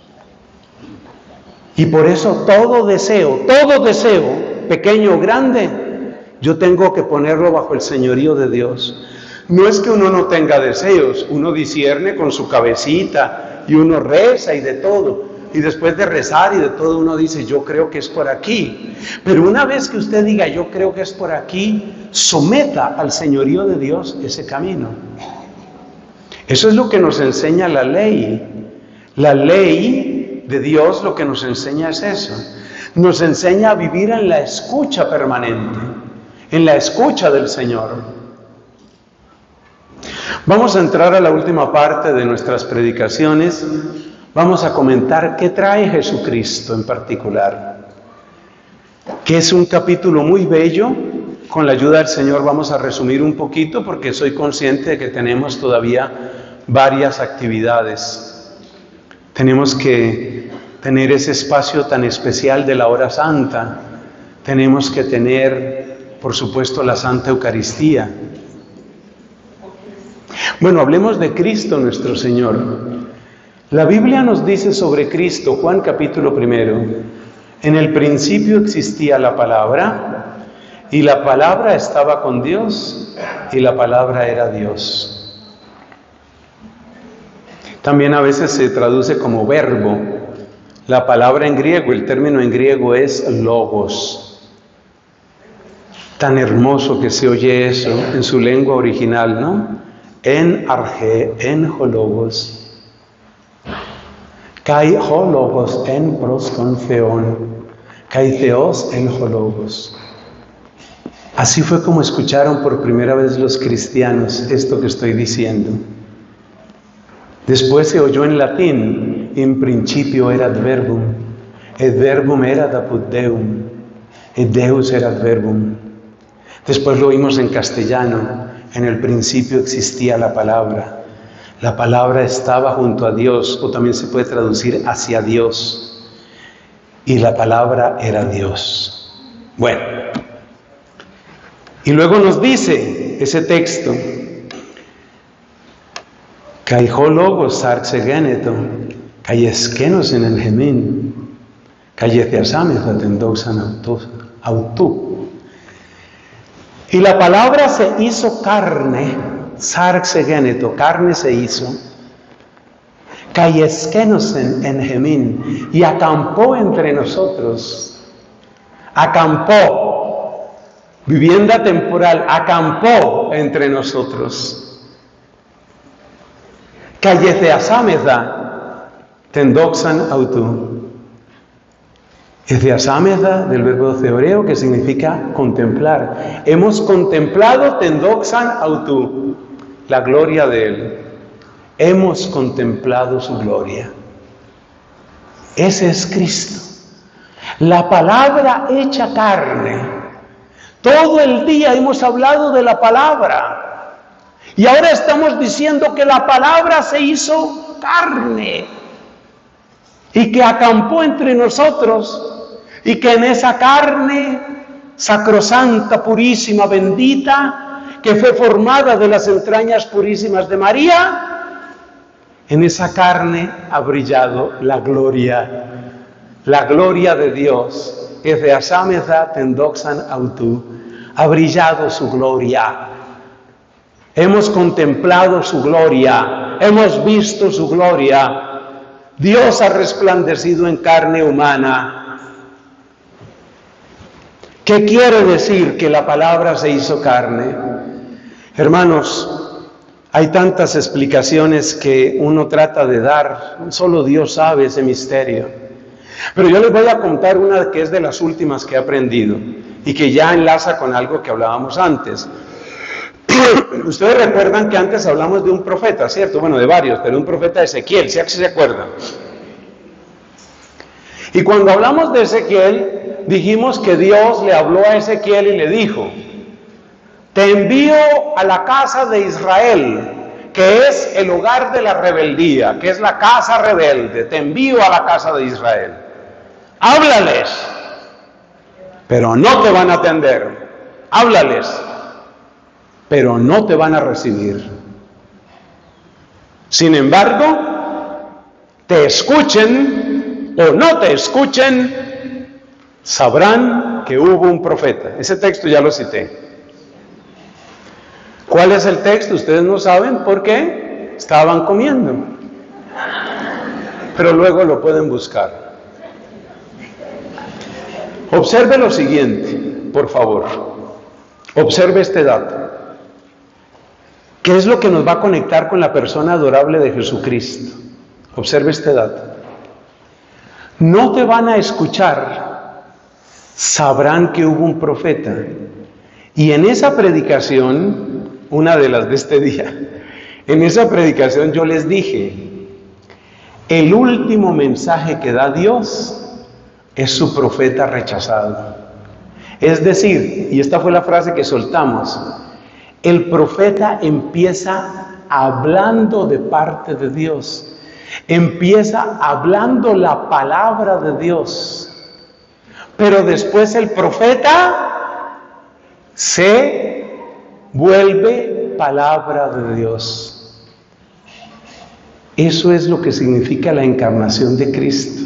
Y por eso todo deseo, pequeño o grande, yo tengo que ponerlo bajo el señorío de Dios. No es que uno no tenga deseos, uno discierne con su cabecita y uno reza y de todo. Y después de rezar y de todo uno dice, yo creo que es por aquí. Pero una vez que usted diga, yo creo que es por aquí, someta al señorío de Dios ese camino. Eso es lo que nos enseña la ley. La ley de Dios lo que nos enseña es eso. Nos enseña a vivir en la escucha permanente, en la escucha del Señor. Vamos a entrar a la última parte de nuestras predicaciones. Vamos a comentar qué trae Jesucristo en particular, que es un capítulo muy bello. Con la ayuda del Señor vamos a resumir un poquito porque soy consciente de que tenemos todavía varias actividades. Tenemos que tener ese espacio tan especial de la hora santa. Tenemos que tener, por supuesto, la Santa Eucaristía. Bueno, hablemos de Cristo nuestro Señor. La Biblia nos dice sobre Cristo, Juan capítulo 1, en el principio existía la palabra, y la palabra estaba con Dios, y la palabra era Dios. También a veces se traduce como verbo. La palabra en griego, el término en griego es logos. Tan hermoso que se oye eso en su lengua original, ¿no? En arge, en hologos. Kai hologos en proston theon, kai theos en hologos. Así fue como escucharon por primera vez los cristianos esto que estoy diciendo. Después se oyó en latín, in principio erat verbum, et verbum erat apud Deum, et Deus erat verbum. Después lo oímos en castellano, en el principio existía la palabra. La palabra estaba junto a Dios, o también se puede traducir hacia Dios. Y la palabra era Dios. Bueno, y luego nos dice ese texto, Kai ho logos sarx egeneto, kai eskenos en engemin, kai ethesame fatendoxan autu. Y la palabra se hizo carne, sarx egeneto, carne se hizo, kai eskenos en engemin, y acampó entre nosotros. Acampó, vivienda temporal, acampó entre nosotros. Cayetheasameda, tendoxan autu. Etheiasameda del verbo theoreo que significa contemplar. Hemos contemplado tendoxan autu, la gloria de Él. Hemos contemplado su gloria. Ese es Cristo. La palabra hecha carne. Todo el día hemos hablado de la palabra. Y ahora estamos diciendo que la palabra se hizo carne y que acampó entre nosotros. y que en esa carne sacrosanta, purísima, bendita, que fue formada de las entrañas purísimas de María, en esa carne ha brillado la gloria de Dios. Ha brillado su gloria. Hemos contemplado su gloria, hemos visto su gloria. Dios ha resplandecido en carne humana. ¿Qué quiere decir que la palabra se hizo carne? Hermanos, hay tantas explicaciones que uno trata de dar, solo Dios sabe ese misterio. Pero yo les voy a contar una que es de las últimas que he aprendido y que ya enlaza con algo que hablábamos antes. Ustedes recuerdan que antes hablamos de un profeta, ¿cierto? Bueno, de varios, pero un profeta Ezequiel, ¿sí se acuerdan? Y cuando hablamos de Ezequiel, dijimos que Dios le habló a Ezequiel y le dijo: te envío a la casa de Israel, que es el hogar de la rebeldía, que es la casa rebelde. Te envío a la casa de Israel. Háblales, pero no te van a atender. Háblales, pero no te van a recibir. Sin embargo, te escuchen o no te escuchen, sabrán que hubo un profeta. Ese texto ya lo cité. ¿Cuál es el texto? Ustedes no saben por qué estaban comiendo. Pero luego lo pueden buscar. Observe lo siguiente, por favor. Observe este dato. ¿Qué es lo que nos va a conectar con la persona adorable de Jesucristo? Observe este dato. No te van a escuchar, sabrán que hubo un profeta. Y en esa predicación, una de las de este día, en esa predicación yo les dije, el último mensaje que da Dios es su profeta rechazado. Es decir, y esta fue la frase que soltamos, el profeta empieza hablando de parte de Dios, empieza hablando la palabra de Dios, pero después el profeta se vuelve palabra de Dios. Eso es lo que significa la encarnación de Cristo.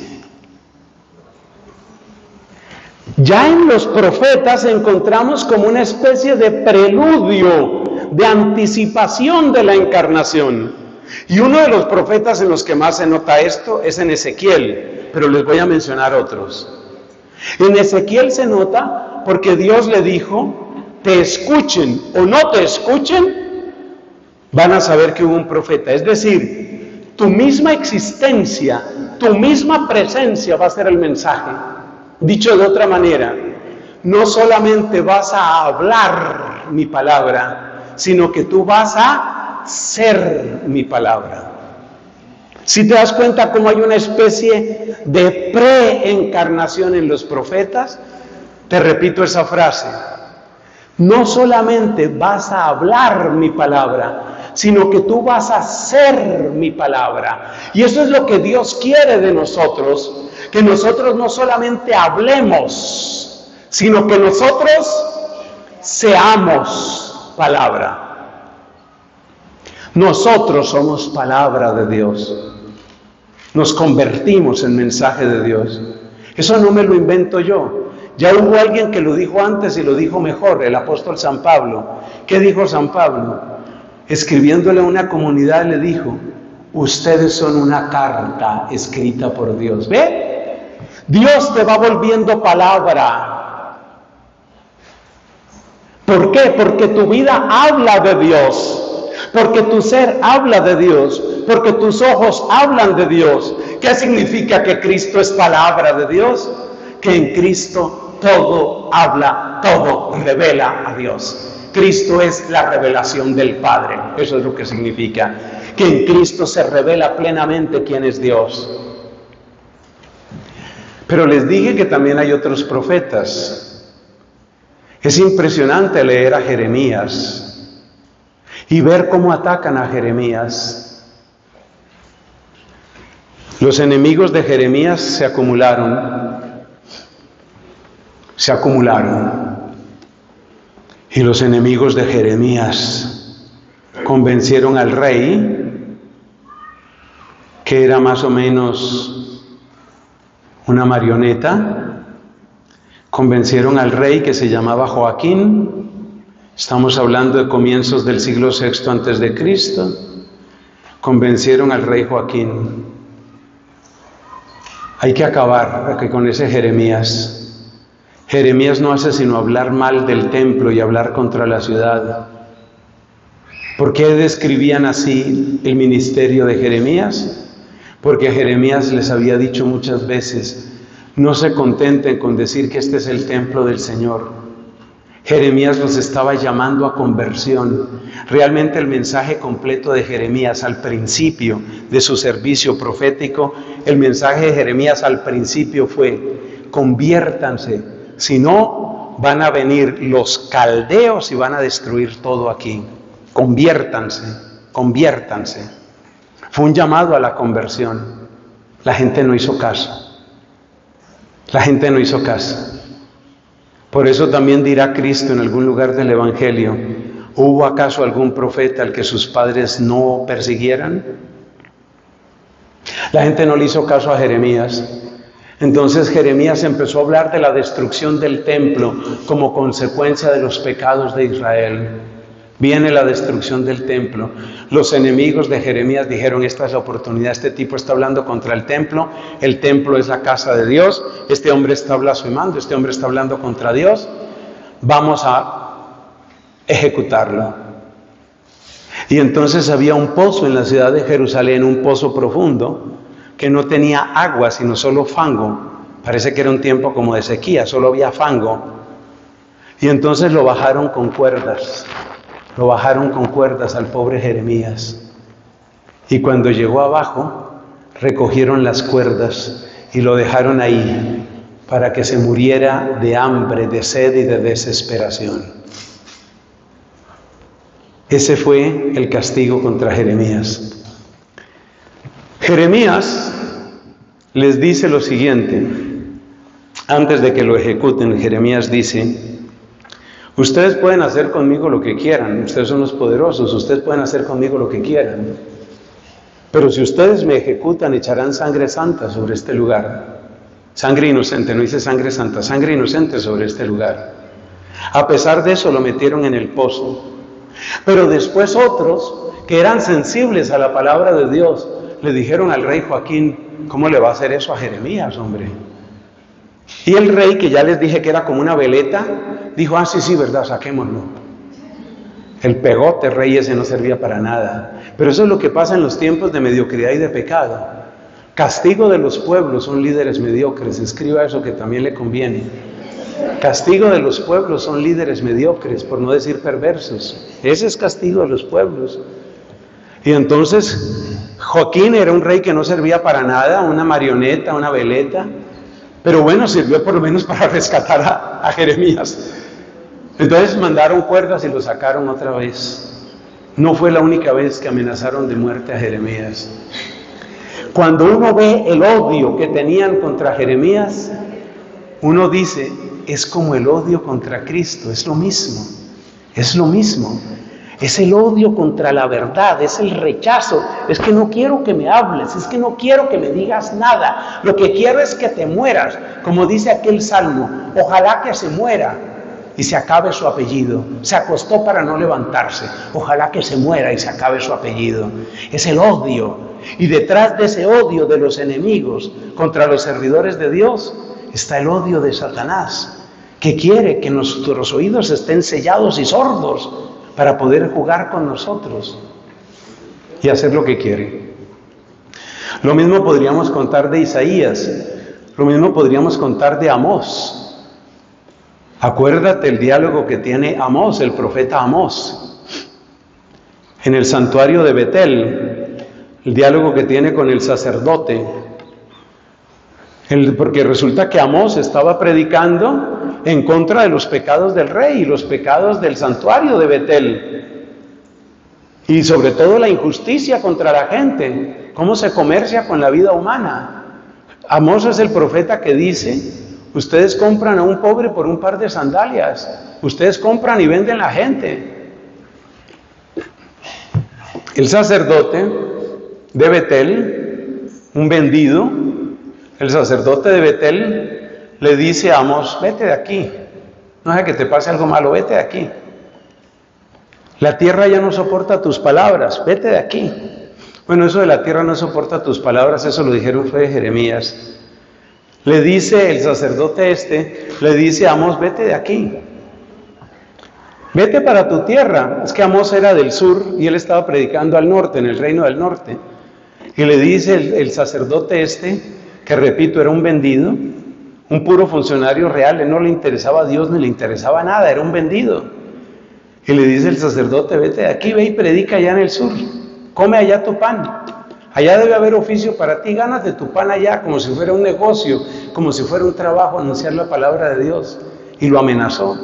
Ya en los profetas encontramos como una especie de preludio, de anticipación de la encarnación. Y uno de los profetas en los que más se nota esto es en Ezequiel, pero les voy a mencionar otros. En Ezequiel se nota porque Dios le dijo: te escuchen o no te escuchen, van a saber que hubo un profeta. Es decir, tu misma existencia, tu misma presencia va a ser el mensaje. Dicho de otra manera, no solamente vas a hablar mi palabra, sino que tú vas a ser mi palabra. Si te das cuenta cómo hay una especie de preencarnación en los profetas, te repito esa frase. No solamente vas a hablar mi palabra, sino que tú vas a ser mi palabra. Y eso es lo que Dios quiere de nosotros, que nosotros no solamente hablemos, sino que nosotros seamos palabra. Nosotros somos palabra de Dios. Nos convertimos en mensaje de Dios. Eso no me lo invento yo. Ya hubo alguien que lo dijo antes y lo dijo mejor, el apóstol San Pablo. ¿Qué dijo San Pablo? Escribiéndole a una comunidad le dijo: ustedes son una carta escrita por Dios. ¿Ve? Dios te va volviendo palabra. ¿Por qué? Porque tu vida habla de Dios, porque tu ser habla de Dios, porque tus ojos hablan de Dios. ¿Qué significa que Cristo es palabra de Dios? Que en Cristo todo habla, todo revela a Dios. Cristo es la revelación del Padre. Eso es lo que significa, que en Cristo se revela plenamente quién es Dios. Pero les dije que también hay otros profetas. Es impresionante leer a Jeremías y ver cómo atacan a Jeremías. Los enemigos de Jeremías se acumularon. se acumularon. Y los enemigos de Jeremías convencieron al rey, que era más o menos una marioneta, convencieron al rey que se llamaba Joaquín. Estamos hablando de comienzos del siglo VI antes de Cristo. Convencieron al rey Joaquín. Hay que acabar con ese Jeremías. Jeremías no hace sino hablar mal del templo y hablar contra la ciudad. ¿Por qué describían así el ministerio de Jeremías? Porque Jeremías les había dicho muchas veces: no se contenten con decir que este es el templo del Señor. Jeremías los estaba llamando a conversión. Realmente el mensaje completo de Jeremías al principio de su servicio profético, el mensaje de Jeremías al principio fue: conviértanse, si no van a venir los caldeos y van a destruir todo aquí. Conviértanse, conviértanse. Fue un llamado a la conversión. La gente no hizo caso. La gente no hizo caso. Por eso también dirá Cristo en algún lugar del Evangelio: ¿hubo acaso algún profeta al que sus padres no persiguieran? La gente no le hizo caso a Jeremías. Entonces Jeremías empezó a hablar de la destrucción del templo como consecuencia de los pecados de Israel. Viene la destrucción del templo. Los enemigos de Jeremías dijeron: esta es la oportunidad, este tipo está hablando contra el templo es la casa de Dios, este hombre está blasfemando, este hombre está hablando contra Dios, vamos a ejecutarlo. Y entonces había un pozo en la ciudad de Jerusalén, un pozo profundo, que no tenía agua, sino solo fango. Parece que era un tiempo como de sequía, solo había fango. Y entonces lo bajaron con cuerdas. Lo bajaron con cuerdas al pobre Jeremías. Y cuando llegó abajo, recogieron las cuerdas y lo dejaron ahí para que se muriera de hambre, de sed y de desesperación. Ese fue el castigo contra Jeremías. Jeremías les dice lo siguiente, antes de que lo ejecuten. Jeremías dice: ustedes pueden hacer conmigo lo que quieran, ustedes son los poderosos, ustedes pueden hacer conmigo lo que quieran, pero si ustedes me ejecutan, echarán sangre santa sobre este lugar. Sangre inocente, no dice sangre santa, sangre inocente sobre este lugar. A pesar de eso lo metieron en el pozo. Pero después otros, que eran sensibles a la palabra de Dios, le dijeron al rey Joaquín: ¿cómo le va a hacer eso a Jeremías, hombre? Y el rey, que ya les dije que era como una veleta, dijo: sí, verdad, saquémoslo. El pegote rey ese no servía para nada. Pero eso es lo que pasa en los tiempos de mediocridad y de pecado. Castigo de los pueblos son líderes mediocres. Escriba eso, que también le conviene. Castigo de los pueblos son líderes mediocres, por no decir perversos. Ese es castigo de los pueblos. Y entonces Joaquín era un rey que no servía para nada, una marioneta, una veleta, pero bueno, sirvió por lo menos para rescatar a Jeremías. Entonces mandaron cuerdas y lo sacaron otra vez. No fue la única vez que amenazaron de muerte a Jeremías. Cuando uno ve el odio que tenían contra Jeremías, uno dice: es como el odio contra Cristo, es lo mismo, es lo mismo. Es el odio contra la verdad, es el rechazo. Es que no quiero que me hables, es que no quiero que me digas nada. Lo que quiero es que te mueras, como dice aquel salmo: ojalá que se muera y se acabe su apellido. Se acostó para no levantarse, ojalá que se muera y se acabe su apellido. Es el odio. Y detrás de ese odio de los enemigos contra los servidores de Dios está el odio de Satanás, que quiere que nuestros oídos estén sellados y sordos para poder jugar con nosotros y hacer lo que quiere. Lo mismo podríamos contar de Isaías, lo mismo podríamos contar de Amós. Acuérdate el diálogo que tiene Amós, el profeta Amós, en el santuario de Betel, el diálogo que tiene con el sacerdote. Porque resulta que Amós estaba predicando en contra de los pecados del rey y los pecados del santuario de Betel. Y sobre todo la injusticia contra la gente, cómo se comercia con la vida humana. Amós es el profeta que dice: Ustedes compran a un pobre por un par de sandalias. Ustedes compran y venden a la gente. El sacerdote de Betel, un vendido, el sacerdote de Betel le dice a Amós: vete de aquí, no deja que te pase algo malo, vete de aquí. La tierra ya no soporta tus palabras, vete de aquí. Bueno, eso de la tierra no soporta tus palabras, eso lo dijeron fue de Jeremías. Le dice el sacerdote le dice a Amós: vete de aquí, vete para tu tierra. Es que Amós era del sur y él estaba predicando al norte, en el reino del norte. Y le dice el sacerdote que repito, era un vendido, un puro funcionario real, él no le interesaba a Dios ni le interesaba nada, era un vendido. Y le dice el sacerdote: vete de aquí, ve y predica allá en el sur, come allá tu pan. Allá debe haber oficio para ti, gánate tu pan allá, como si fuera un negocio, como si fuera un trabajo, anunciar la palabra de Dios. Y lo amenazó.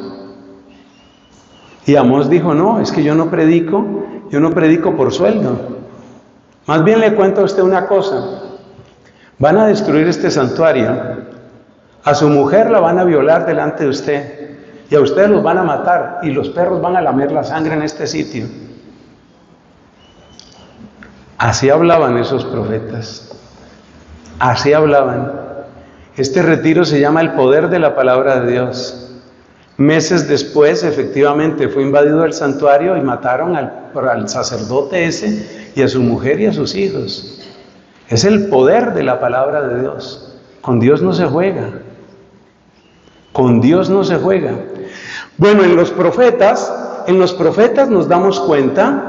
Y Amós dijo: no, es que yo no predico por sueldo. Más bien le cuento a usted una cosa: van a destruir este santuario, a su mujer la van a violar delante de usted, y a ustedes los van a matar, y los perros van a lamer la sangre en este sitio. Así hablaban esos profetas, así hablaban. Este retiro se llama el poder de la palabra de Dios. Meses después, efectivamente, fue invadido el santuario y mataron al sacerdote y a su mujer y a sus hijos. Es el poder de la palabra de Dios. Con Dios no se juega. Con Dios no se juega. Bueno, en los profetas nos damos cuenta,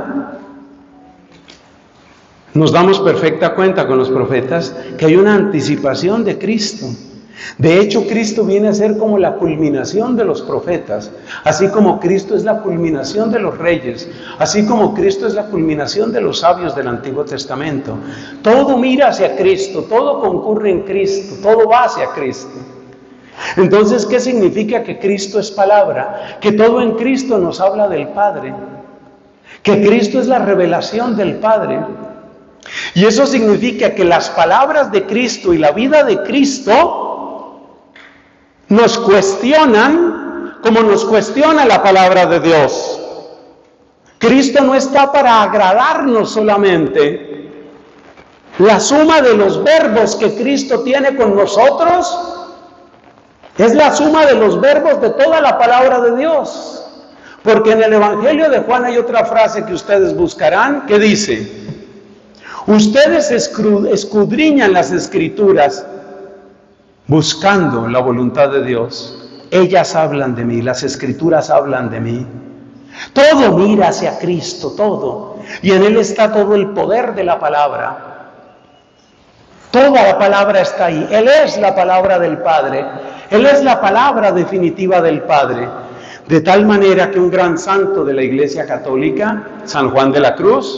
nos damos perfecta cuenta con los profetas que hay una anticipación de Cristo. De hecho, Cristo viene a ser como la culminación de los profetas, así como Cristo es la culminación de los reyes, así como Cristo es la culminación de los sabios del Antiguo Testamento. Todo mira hacia Cristo, todo concurre en Cristo, todo va hacia Cristo. Entonces, ¿qué significa que Cristo es palabra? Que todo en Cristo nos habla del Padre, que Cristo es la revelación del Padre. Y eso significa que las palabras de Cristo y la vida de Cristo nos cuestionan como nos cuestiona la palabra de Dios. Cristo no está para agradarnos solamente. La suma de los verbos que Cristo tiene con nosotros es la suma de los verbos de toda la palabra de Dios. Porque en el Evangelio de Juan hay otra frase que ustedes buscarán que dice: ustedes escudriñan las Escrituras buscando la voluntad de Dios. Ellas hablan de mí, las Escrituras hablan de mí. Todo mira hacia Cristo, todo. Y en Él está todo el poder de la palabra. Toda la palabra está ahí. Él es la palabra del Padre. Él es la palabra definitiva del Padre. De tal manera que un gran santo de la Iglesia Católica, San Juan de la Cruz,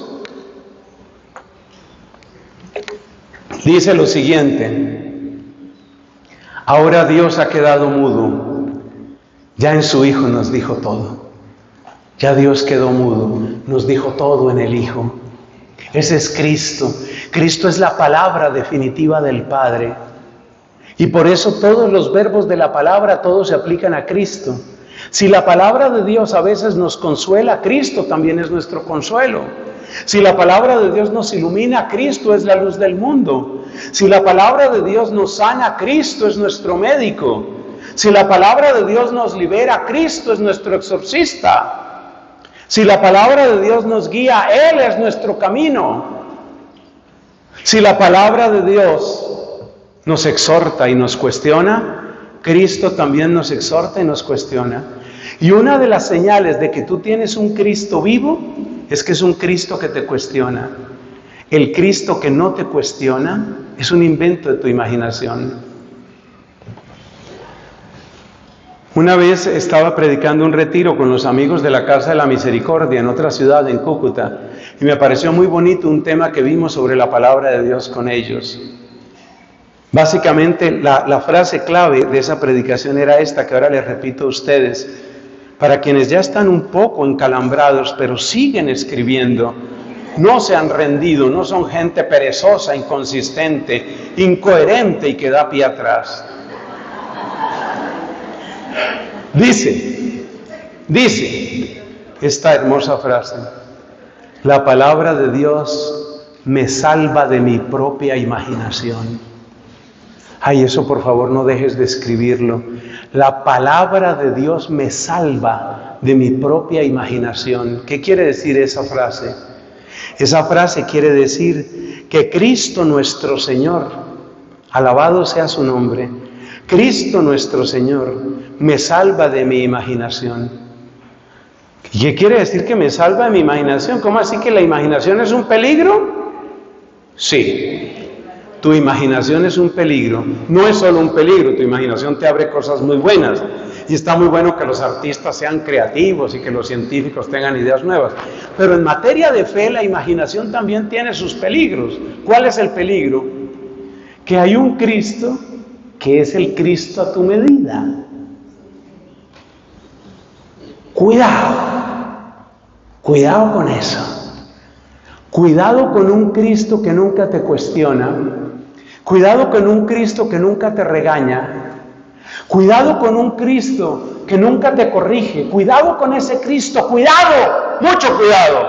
dice lo siguiente: ahora Dios ha quedado mudo, ya en su Hijo nos dijo todo. Ya Dios quedó mudo, nos dijo todo en el Hijo. Ese es Cristo. Cristo es la palabra definitiva del Padre. Y por eso todos los verbos de la palabra, todos se aplican a Cristo. Si la palabra de Dios a veces nos consuela, Cristo también es nuestro consuelo. Si la palabra de Dios nos ilumina, Cristo es la luz del mundo. Si la palabra de Dios nos sana, Cristo es nuestro médico. Si la palabra de Dios nos libera, Cristo es nuestro exorcista. Si la palabra de Dios nos guía, Él es nuestro camino. Si la palabra de Dios nos exhorta y nos cuestiona, Cristo también nos exhorta y nos cuestiona. Y una de las señales de que tú tienes un Cristo vivo es que es un Cristo que te cuestiona. El Cristo que no te cuestiona es un invento de tu imaginación. Una vez estaba predicando un retiro con los amigos de la Casa de la Misericordia en otra ciudad, en Cúcuta, y me pareció muy bonito un tema que vimos sobre la palabra de Dios con ellos. Básicamente la frase clave de esa predicación era esta, que ahora les repito a ustedes, para quienes ya están un poco encalambrados, pero siguen escribiendo, no se han rendido, no son gente perezosa, inconsistente, incoherente y que da pie atrás. Dice esta hermosa frase: la palabra de Dios me salva de mi propia imaginación. Ay, eso por favor no dejes de escribirlo. La palabra de Dios me salva de mi propia imaginación. ¿Qué quiere decir esa frase? Esa frase quiere decir que Cristo nuestro Señor, alabado sea su nombre, Cristo nuestro Señor me salva de mi imaginación. ¿Y qué quiere decir que me salva de mi imaginación? ¿Cómo así que la imaginación es un peligro? Sí. Tu imaginación es un peligro. No es solo un peligro, tu imaginación te abre cosas muy buenas. Y está muy bueno que los artistas sean creativos y que los científicos tengan ideas nuevas. Pero en materia de fe, la imaginación también tiene sus peligros. ¿Cuál es el peligro? Que hay un Cristo que es el Cristo a tu medida. Cuidado con eso. Cuidado con un Cristo que nunca te cuestiona. Cuidado con un Cristo que nunca te regaña. Cuidado con un Cristo que nunca te corrige. Cuidado con ese Cristo. Cuidado, mucho cuidado.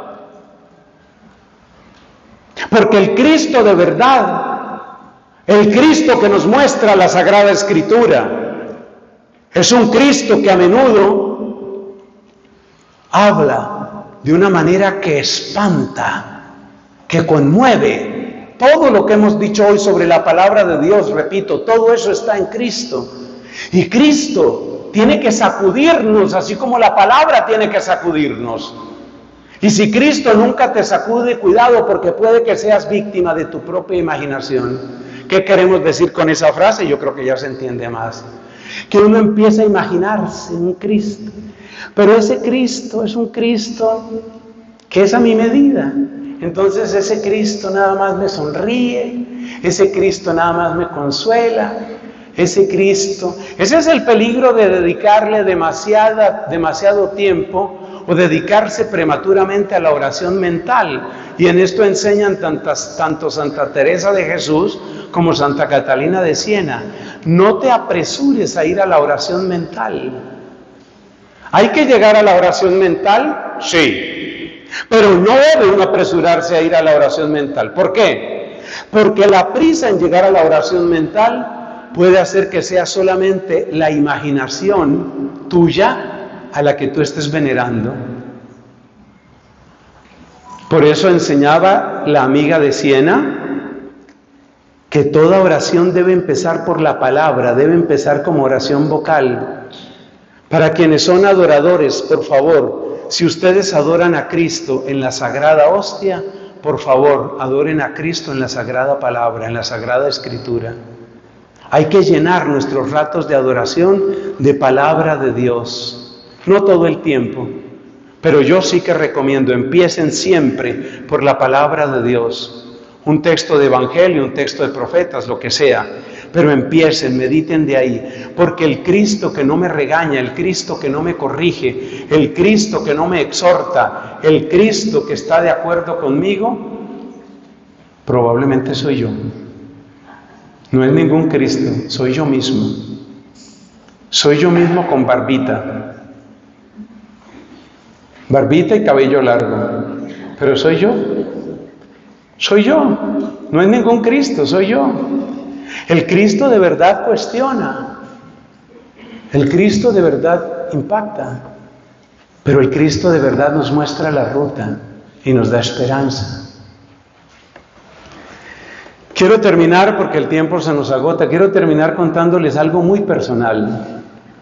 Porque el Cristo de verdad, el Cristo que nos muestra la Sagrada Escritura, es un Cristo que a menudo habla de una manera que espanta, que conmueve. Todo lo que hemos dicho hoy sobre la palabra de Dios, repito, todo eso está en Cristo. Y Cristo tiene que sacudirnos, así como la palabra tiene que sacudirnos. Y si Cristo nunca te sacude, cuidado, porque puede que seas víctima de tu propia imaginación. ¿Qué queremos decir con esa frase? Yo creo que ya se entiende más. Que uno empieza a imaginarse un Cristo. Pero ese Cristo es un Cristo que es a mi medida. Entonces ese Cristo nada más me sonríe, ese Cristo nada más me consuela, ese Cristo. Ese es el peligro de dedicarle demasiado tiempo o dedicarse prematuramente a la oración mental. Y en esto enseñan tanto Santa Teresa de Jesús como Santa Catalina de Siena. No te apresures a ir a la oración mental. ¿Hay que llegar a la oración mental? Sí. Pero no debe uno apresurarse a ir a la oración mental. ¿Por qué? Porque la prisa en llegar a la oración mental puede hacer que sea solamente la imaginación tuya a la que tú estés venerando. Por eso enseñaba la amiga de Siena que toda oración debe empezar por la palabra, debe empezar como oración vocal. Para quienes son adoradores, por favor, si ustedes adoran a Cristo en la Sagrada Hostia, por favor, adoren a Cristo en la Sagrada Palabra, en la Sagrada Escritura. Hay que llenar nuestros ratos de adoración de palabra de Dios. No todo el tiempo, pero yo sí que recomiendo, empiecen siempre por la palabra de Dios. Un texto de evangelio, un texto de profetas, lo que sea. Pero empiecen, mediten de ahí, porque el Cristo que no me regaña, el Cristo que no me corrige, el Cristo que no me exhorta, el Cristo que está de acuerdo conmigo, probablemente soy yo. No es ningún Cristo, soy yo mismo. Soy yo mismo con barbita. Barbita y cabello largo. Pero soy yo. Soy yo. No es ningún Cristo, soy yo. El Cristo de verdad cuestiona. El Cristo de verdad impacta. Pero el Cristo de verdad nos muestra la ruta y nos da esperanza. Quiero terminar, porque el tiempo se nos agota, quiero terminar contándoles algo muy personal.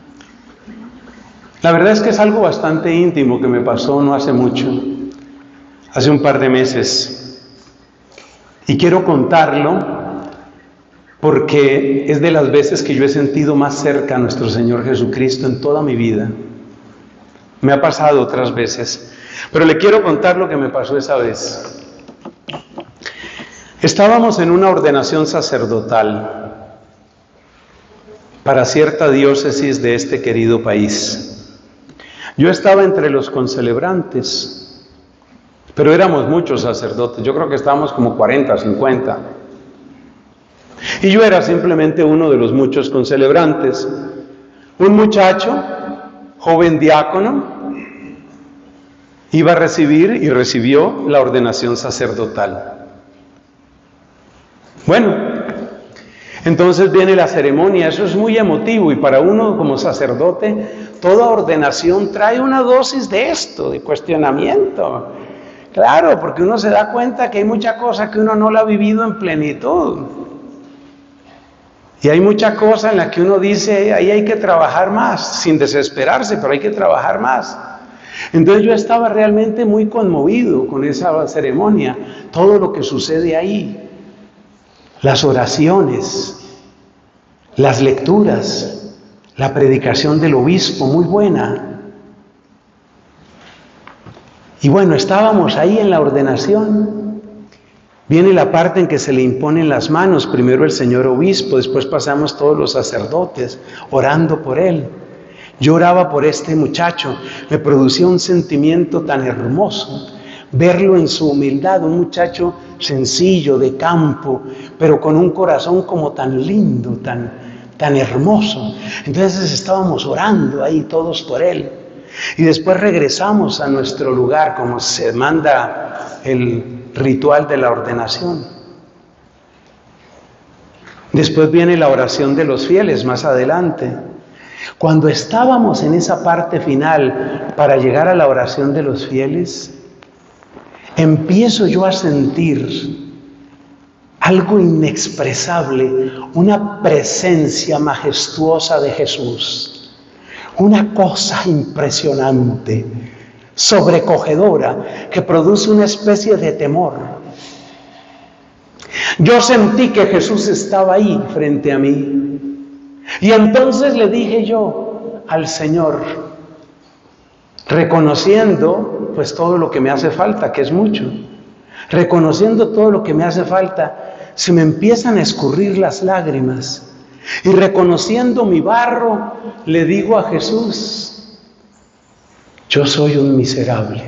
La verdad es que es algo bastante íntimo que me pasó no hace mucho, hace un par de meses. Y quiero contarlo porque es de las veces que yo he sentido más cerca a nuestro Señor Jesucristo en toda mi vida. Me ha pasado otras veces, pero le quiero contar lo que me pasó esa vez. Estábamos en una ordenación sacerdotal para cierta diócesis de este querido país. Yo estaba entre los concelebrantes, pero éramos muchos sacerdotes, yo creo que estábamos como 40, 50. Y yo era simplemente uno de los muchos concelebrantes. Un muchacho, joven diácono, iba a recibir y recibió la ordenación sacerdotal. Bueno, entonces viene la ceremonia. Eso es muy emotivo, y para uno como sacerdote, toda ordenación trae una dosis de esto, de cuestionamiento. Claro, porque uno se da cuenta que hay mucha cosa que uno no la ha vivido en plenitud. Y hay mucha cosa en la que uno dice, ahí hay que trabajar más, sin desesperarse, pero hay que trabajar más. Entonces yo estaba realmente muy conmovido con esa ceremonia, todo lo que sucede ahí, las oraciones, las lecturas, la predicación del obispo, muy buena. Y bueno, estábamos ahí en la ordenación. Viene la parte en que se le imponen las manos, primero el señor obispo, después pasamos todos los sacerdotes orando por él. Yo oraba por este muchacho, me producía un sentimiento tan hermoso, verlo en su humildad, un muchacho sencillo, de campo, pero con un corazón como tan lindo, tan hermoso. Entonces estábamos orando ahí todos por él. Y después regresamos a nuestro lugar, como se manda el ritual de la ordenación. Después viene la oración de los fieles más adelante. Cuando estábamos en esa parte final para llegar a la oración de los fieles, empiezo yo a sentir algo inexpresable, una presencia majestuosa de Jesús, una cosa impresionante, sobrecogedora, que produce una especie de temor. Yo sentí que Jesús estaba ahí frente a mí, y entonces le dije yo al Señor, reconociendo pues todo lo que me hace falta, que es mucho, reconociendo todo lo que me hace falta, se me empiezan a escurrir las lágrimas, y reconociendo mi barro, le digo a Jesús, yo soy un miserable.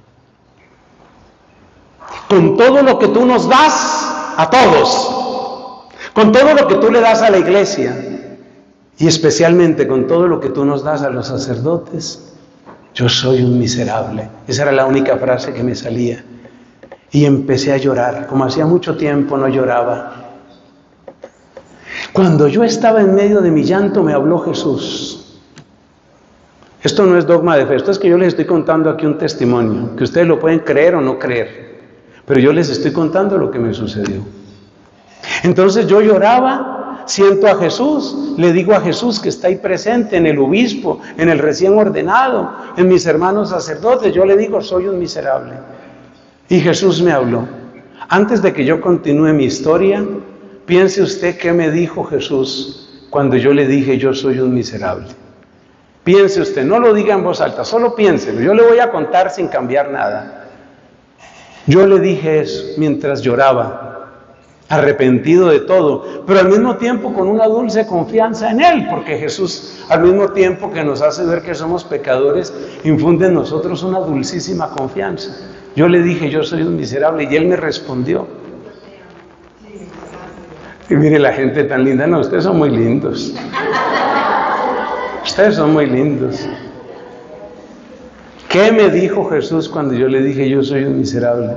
Con todo lo que tú nos das a todos, con todo lo que tú le das a la iglesia, y especialmente con todo lo que tú nos das a los sacerdotes, yo soy un miserable. Esa era la única frase que me salía. Y empecé a llorar, como hacía mucho tiempo no lloraba. Cuando yo estaba en medio de mi llanto, me habló Jesús. Esto no es dogma de fe, esto es que yo les estoy contando aquí un testimonio, que ustedes lo pueden creer o no creer, pero yo les estoy contando lo que me sucedió. Entonces yo lloraba, siento a Jesús, le digo a Jesús que está ahí presente, en el obispo, en el recién ordenado, en mis hermanos sacerdotes, yo le digo, soy un miserable. Y Jesús me habló. Antes de que yo continúe mi historia, piense usted qué me dijo Jesús cuando yo le dije, yo soy un miserable. Piense usted, no lo diga en voz alta, solo piénselo. Yo le voy a contar sin cambiar nada. Yo le dije eso mientras lloraba, arrepentido de todo, pero al mismo tiempo con una dulce confianza en Él, porque Jesús, al mismo tiempo que nos hace ver que somos pecadores, infunde en nosotros una dulcísima confianza. Yo le dije, yo soy un miserable, y Él me respondió. Y mire la gente tan linda, no, ustedes son muy lindos. Ustedes son muy lindos. ¿Qué me dijo Jesús cuando yo le dije, yo soy un miserable?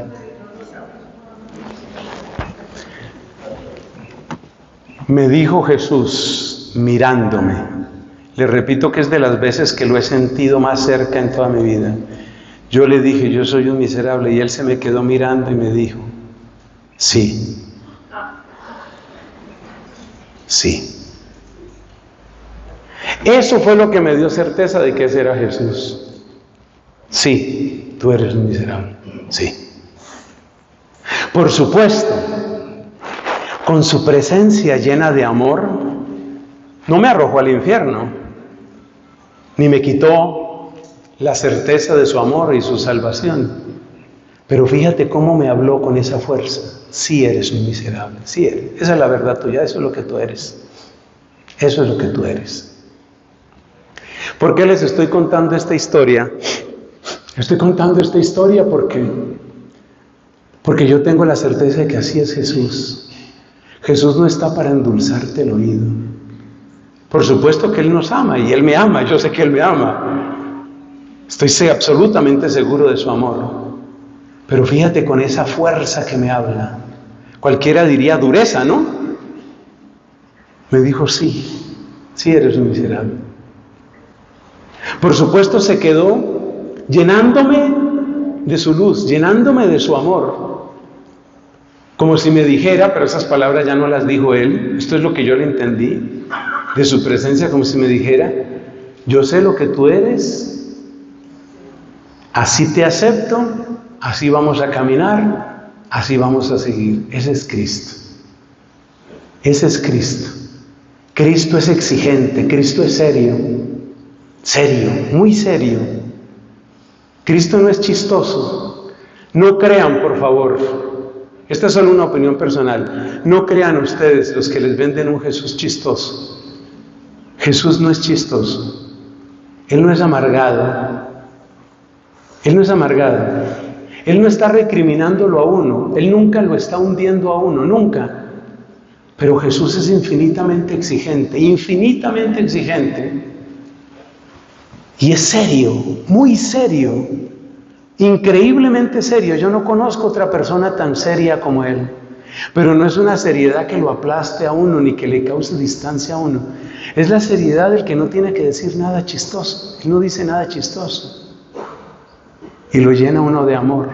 Me dijo Jesús mirándome. Le repito que es de las veces que lo he sentido más cerca en toda mi vida. Yo le dije, yo soy un miserable, y Él se me quedó mirando y me dijo, sí. Sí. Eso fue lo que me dio certeza de que ese era Jesús. Sí, tú eres un miserable. Sí. Por supuesto, con su presencia llena de amor, no me arrojó al infierno, ni me quitó la certeza de su amor y su salvación. Pero fíjate cómo me habló con esa fuerza. Sí eres un miserable, sí eres. Esa es la verdad tuya, eso es lo que tú eres. Eso es lo que tú eres. ¿Por qué les estoy contando esta historia? Estoy contando esta historia porque yo tengo la certeza de que así es Jesús. Jesús no está para endulzarte el oído, Por supuesto que Él nos ama y Él me ama, yo sé que Él me ama. Estoy absolutamente seguro de su amor. Pero fíjate con esa fuerza que me habla. Cualquiera diría dureza, ¿no? Me dijo, sí, sí eres un miserable. Por supuesto se quedó llenándome de su luz, llenándome de su amor. Como si me dijera, pero esas palabras ya no las dijo Él, esto es lo que yo le entendí de su presencia, como si me dijera, yo sé lo que tú eres, así te acepto, así vamos a caminar, así vamos a seguir. Ese es Cristo. Ese es Cristo. Cristo es exigente, Cristo es serio, serio, muy serio. Cristo no es chistoso. No crean, por favor, esta es solo una opinión personal, no crean ustedes los que les venden un Jesús chistoso. Jesús no es chistoso. Él no es amargado. Él no es amargado. Él no está recriminándolo a uno. Él nunca lo está hundiendo a uno, nunca. Pero Jesús es infinitamente exigente, y es serio, muy serio, increíblemente serio. Yo no conozco otra persona tan seria como Él, pero no es una seriedad que lo aplaste a uno ni que le cause distancia a uno. Es la seriedad del que no tiene que decir nada chistoso. Él no dice nada chistoso y lo llena uno de amor.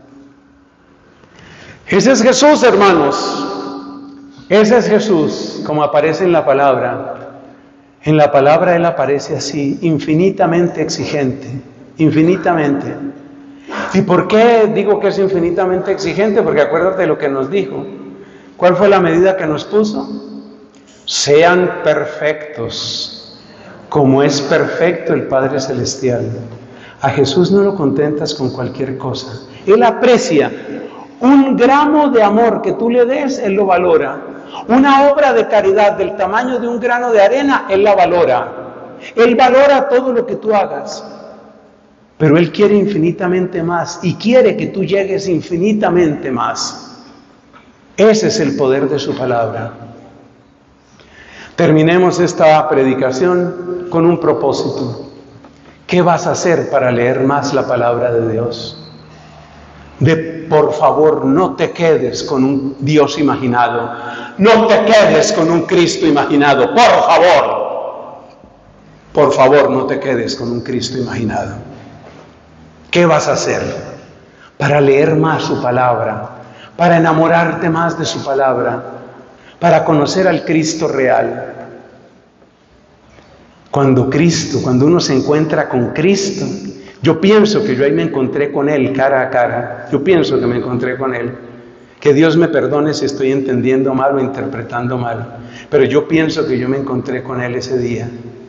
Ese es Jesús, hermanos. Ese es Jesús, como aparece en la palabra. En la palabra Él aparece así, infinitamente exigente, infinitamente. ¿Y por qué digo que es infinitamente exigente? Porque acuérdate de lo que nos dijo. ¿Cuál fue la medida que nos puso? Sean perfectos, como es perfecto el Padre Celestial. A Jesús no lo contentas con cualquier cosa. Él aprecia un gramo de amor que tú le des, Él lo valora. Una obra de caridad del tamaño de un grano de arena, Él la valora. Él valora todo lo que tú hagas. Pero Él quiere infinitamente más y quiere que tú llegues infinitamente más. Ese es el poder de su palabra. Terminemos esta predicación con un propósito. ¿Qué vas a hacer para leer más la palabra de Dios? Por favor, no te quedes con un Dios imaginado. No te quedes con un Cristo imaginado. Por favor. Por favor, no te quedes con un Cristo imaginado. ¿Qué vas a hacer para leer más su palabra? Para enamorarte más de su palabra. Para conocer al Cristo real. Cuando uno se encuentra con Cristo, yo pienso que yo ahí me encontré con Él cara a cara. Yo pienso que me encontré con Él. Que Dios me perdone si estoy entendiendo mal o interpretando mal. Pero yo pienso que yo me encontré con Él ese día.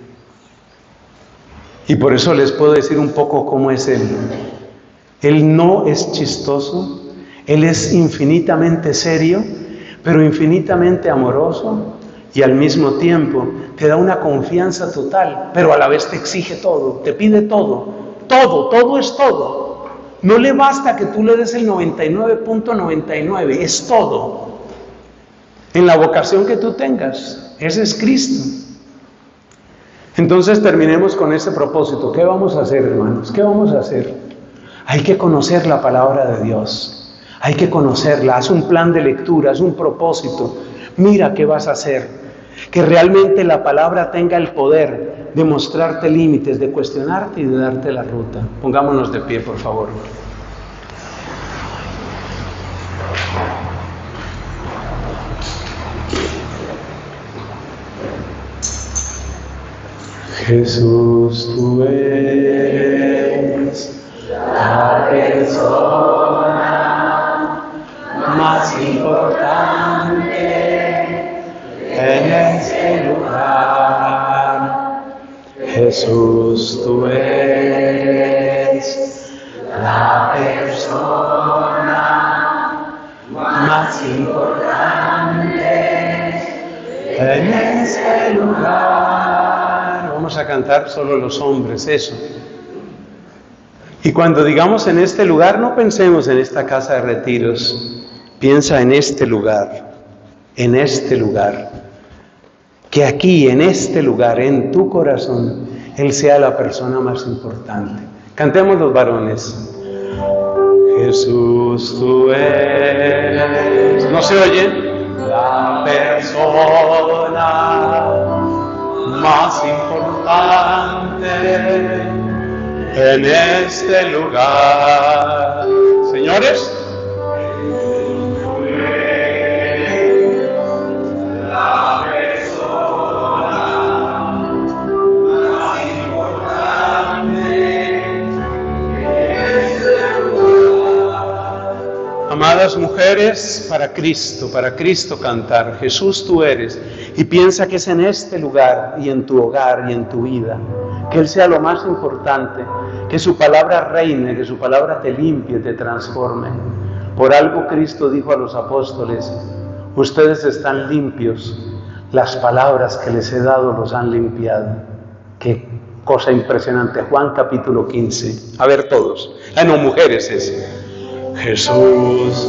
Y por eso les puedo decir un poco cómo es Él. Él no es chistoso. Él es infinitamente serio, pero infinitamente amoroso. Y al mismo tiempo te da una confianza total, pero a la vez te exige todo, te pide todo. Todo es todo. No le basta que tú le des el 99.99, es todo. En la vocación que tú tengas, ese es Cristo. Entonces terminemos con ese propósito. ¿Qué vamos a hacer, hermanos? ¿Qué vamos a hacer? Hay que conocer la palabra de Dios. Hay que conocerla. Haz un plan de lectura, haz un propósito. Mira qué vas a hacer. Que realmente la palabra tenga el poder de mostrarte límites, de cuestionarte y de darte la ruta. Pongámonos de pie, por favor. Jesús, tú eres la persona más importante en este lugar. Jesús, tú eres la persona más importante en este lugar. Vamos a cantar solo los hombres, eso. Y cuando digamos en este lugar, no pensemos en esta casa de retiros. Piensa en este lugar, que aquí, en este lugar, en tu corazón, Él sea la persona más importante. Cantemos los varones. Jesús, tú eres, ¿no se oye? La persona más importante en este lugar. Señores, la persona más importante en este lugar. Amadas mujeres, para Cristo cantar. Jesús, tú eres. Y piensa que es en este lugar y en tu hogar y en tu vida. Que Él sea lo más importante, que su palabra reine, que su palabra te limpie, te transforme. Por algo Cristo dijo a los apóstoles: ustedes están limpios, las palabras que les he dado los han limpiado. Qué cosa impresionante. Juan capítulo 15. A ver todos. No, mujeres es. Jesús.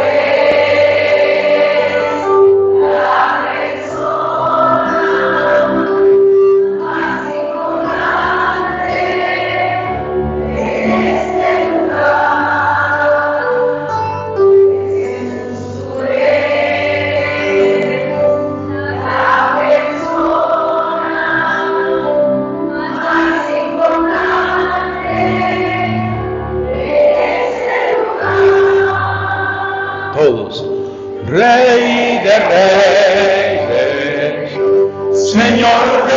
Rey de reyes, Señor de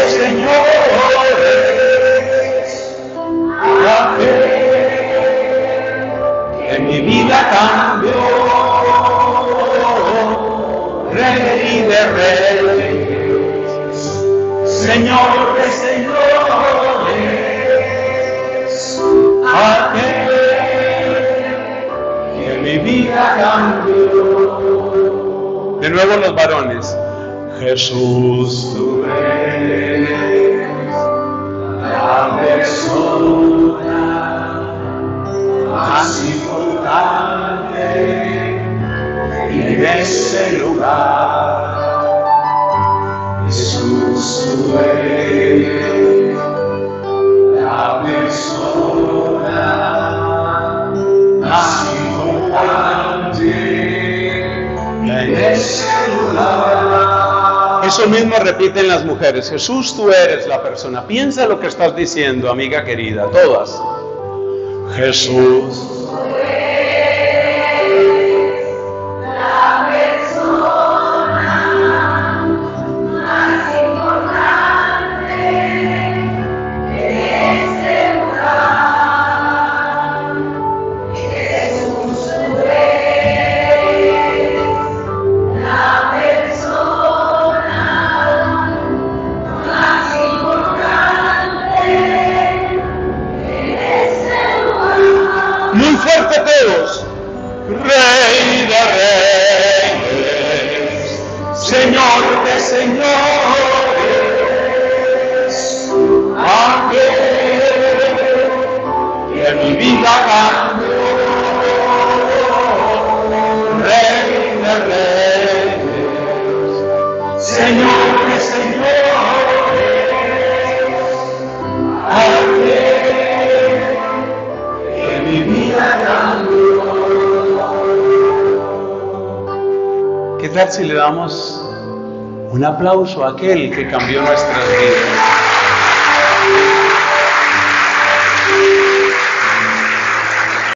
señores, que mi vida cambió. Rey de reyes, Señor de señores, que mi vida cambió. De nuevo los varones. Jesús, tú eres la persona más importante en ese lugar. Jesús, tú eres la persona más importante en ese lugar. Eso mismo repiten las mujeres. Jesús, tú eres la persona. Piensa lo que estás diciendo, amiga querida, todas. Jesús. Todos. Rey de reyes, Señor de señores, aquel que mi vida cambió. Rey de reyes, Señor de señores, aquel que mi vida cambió. ¿Qué tal si le damos un aplauso a aquel que cambió nuestras vidas?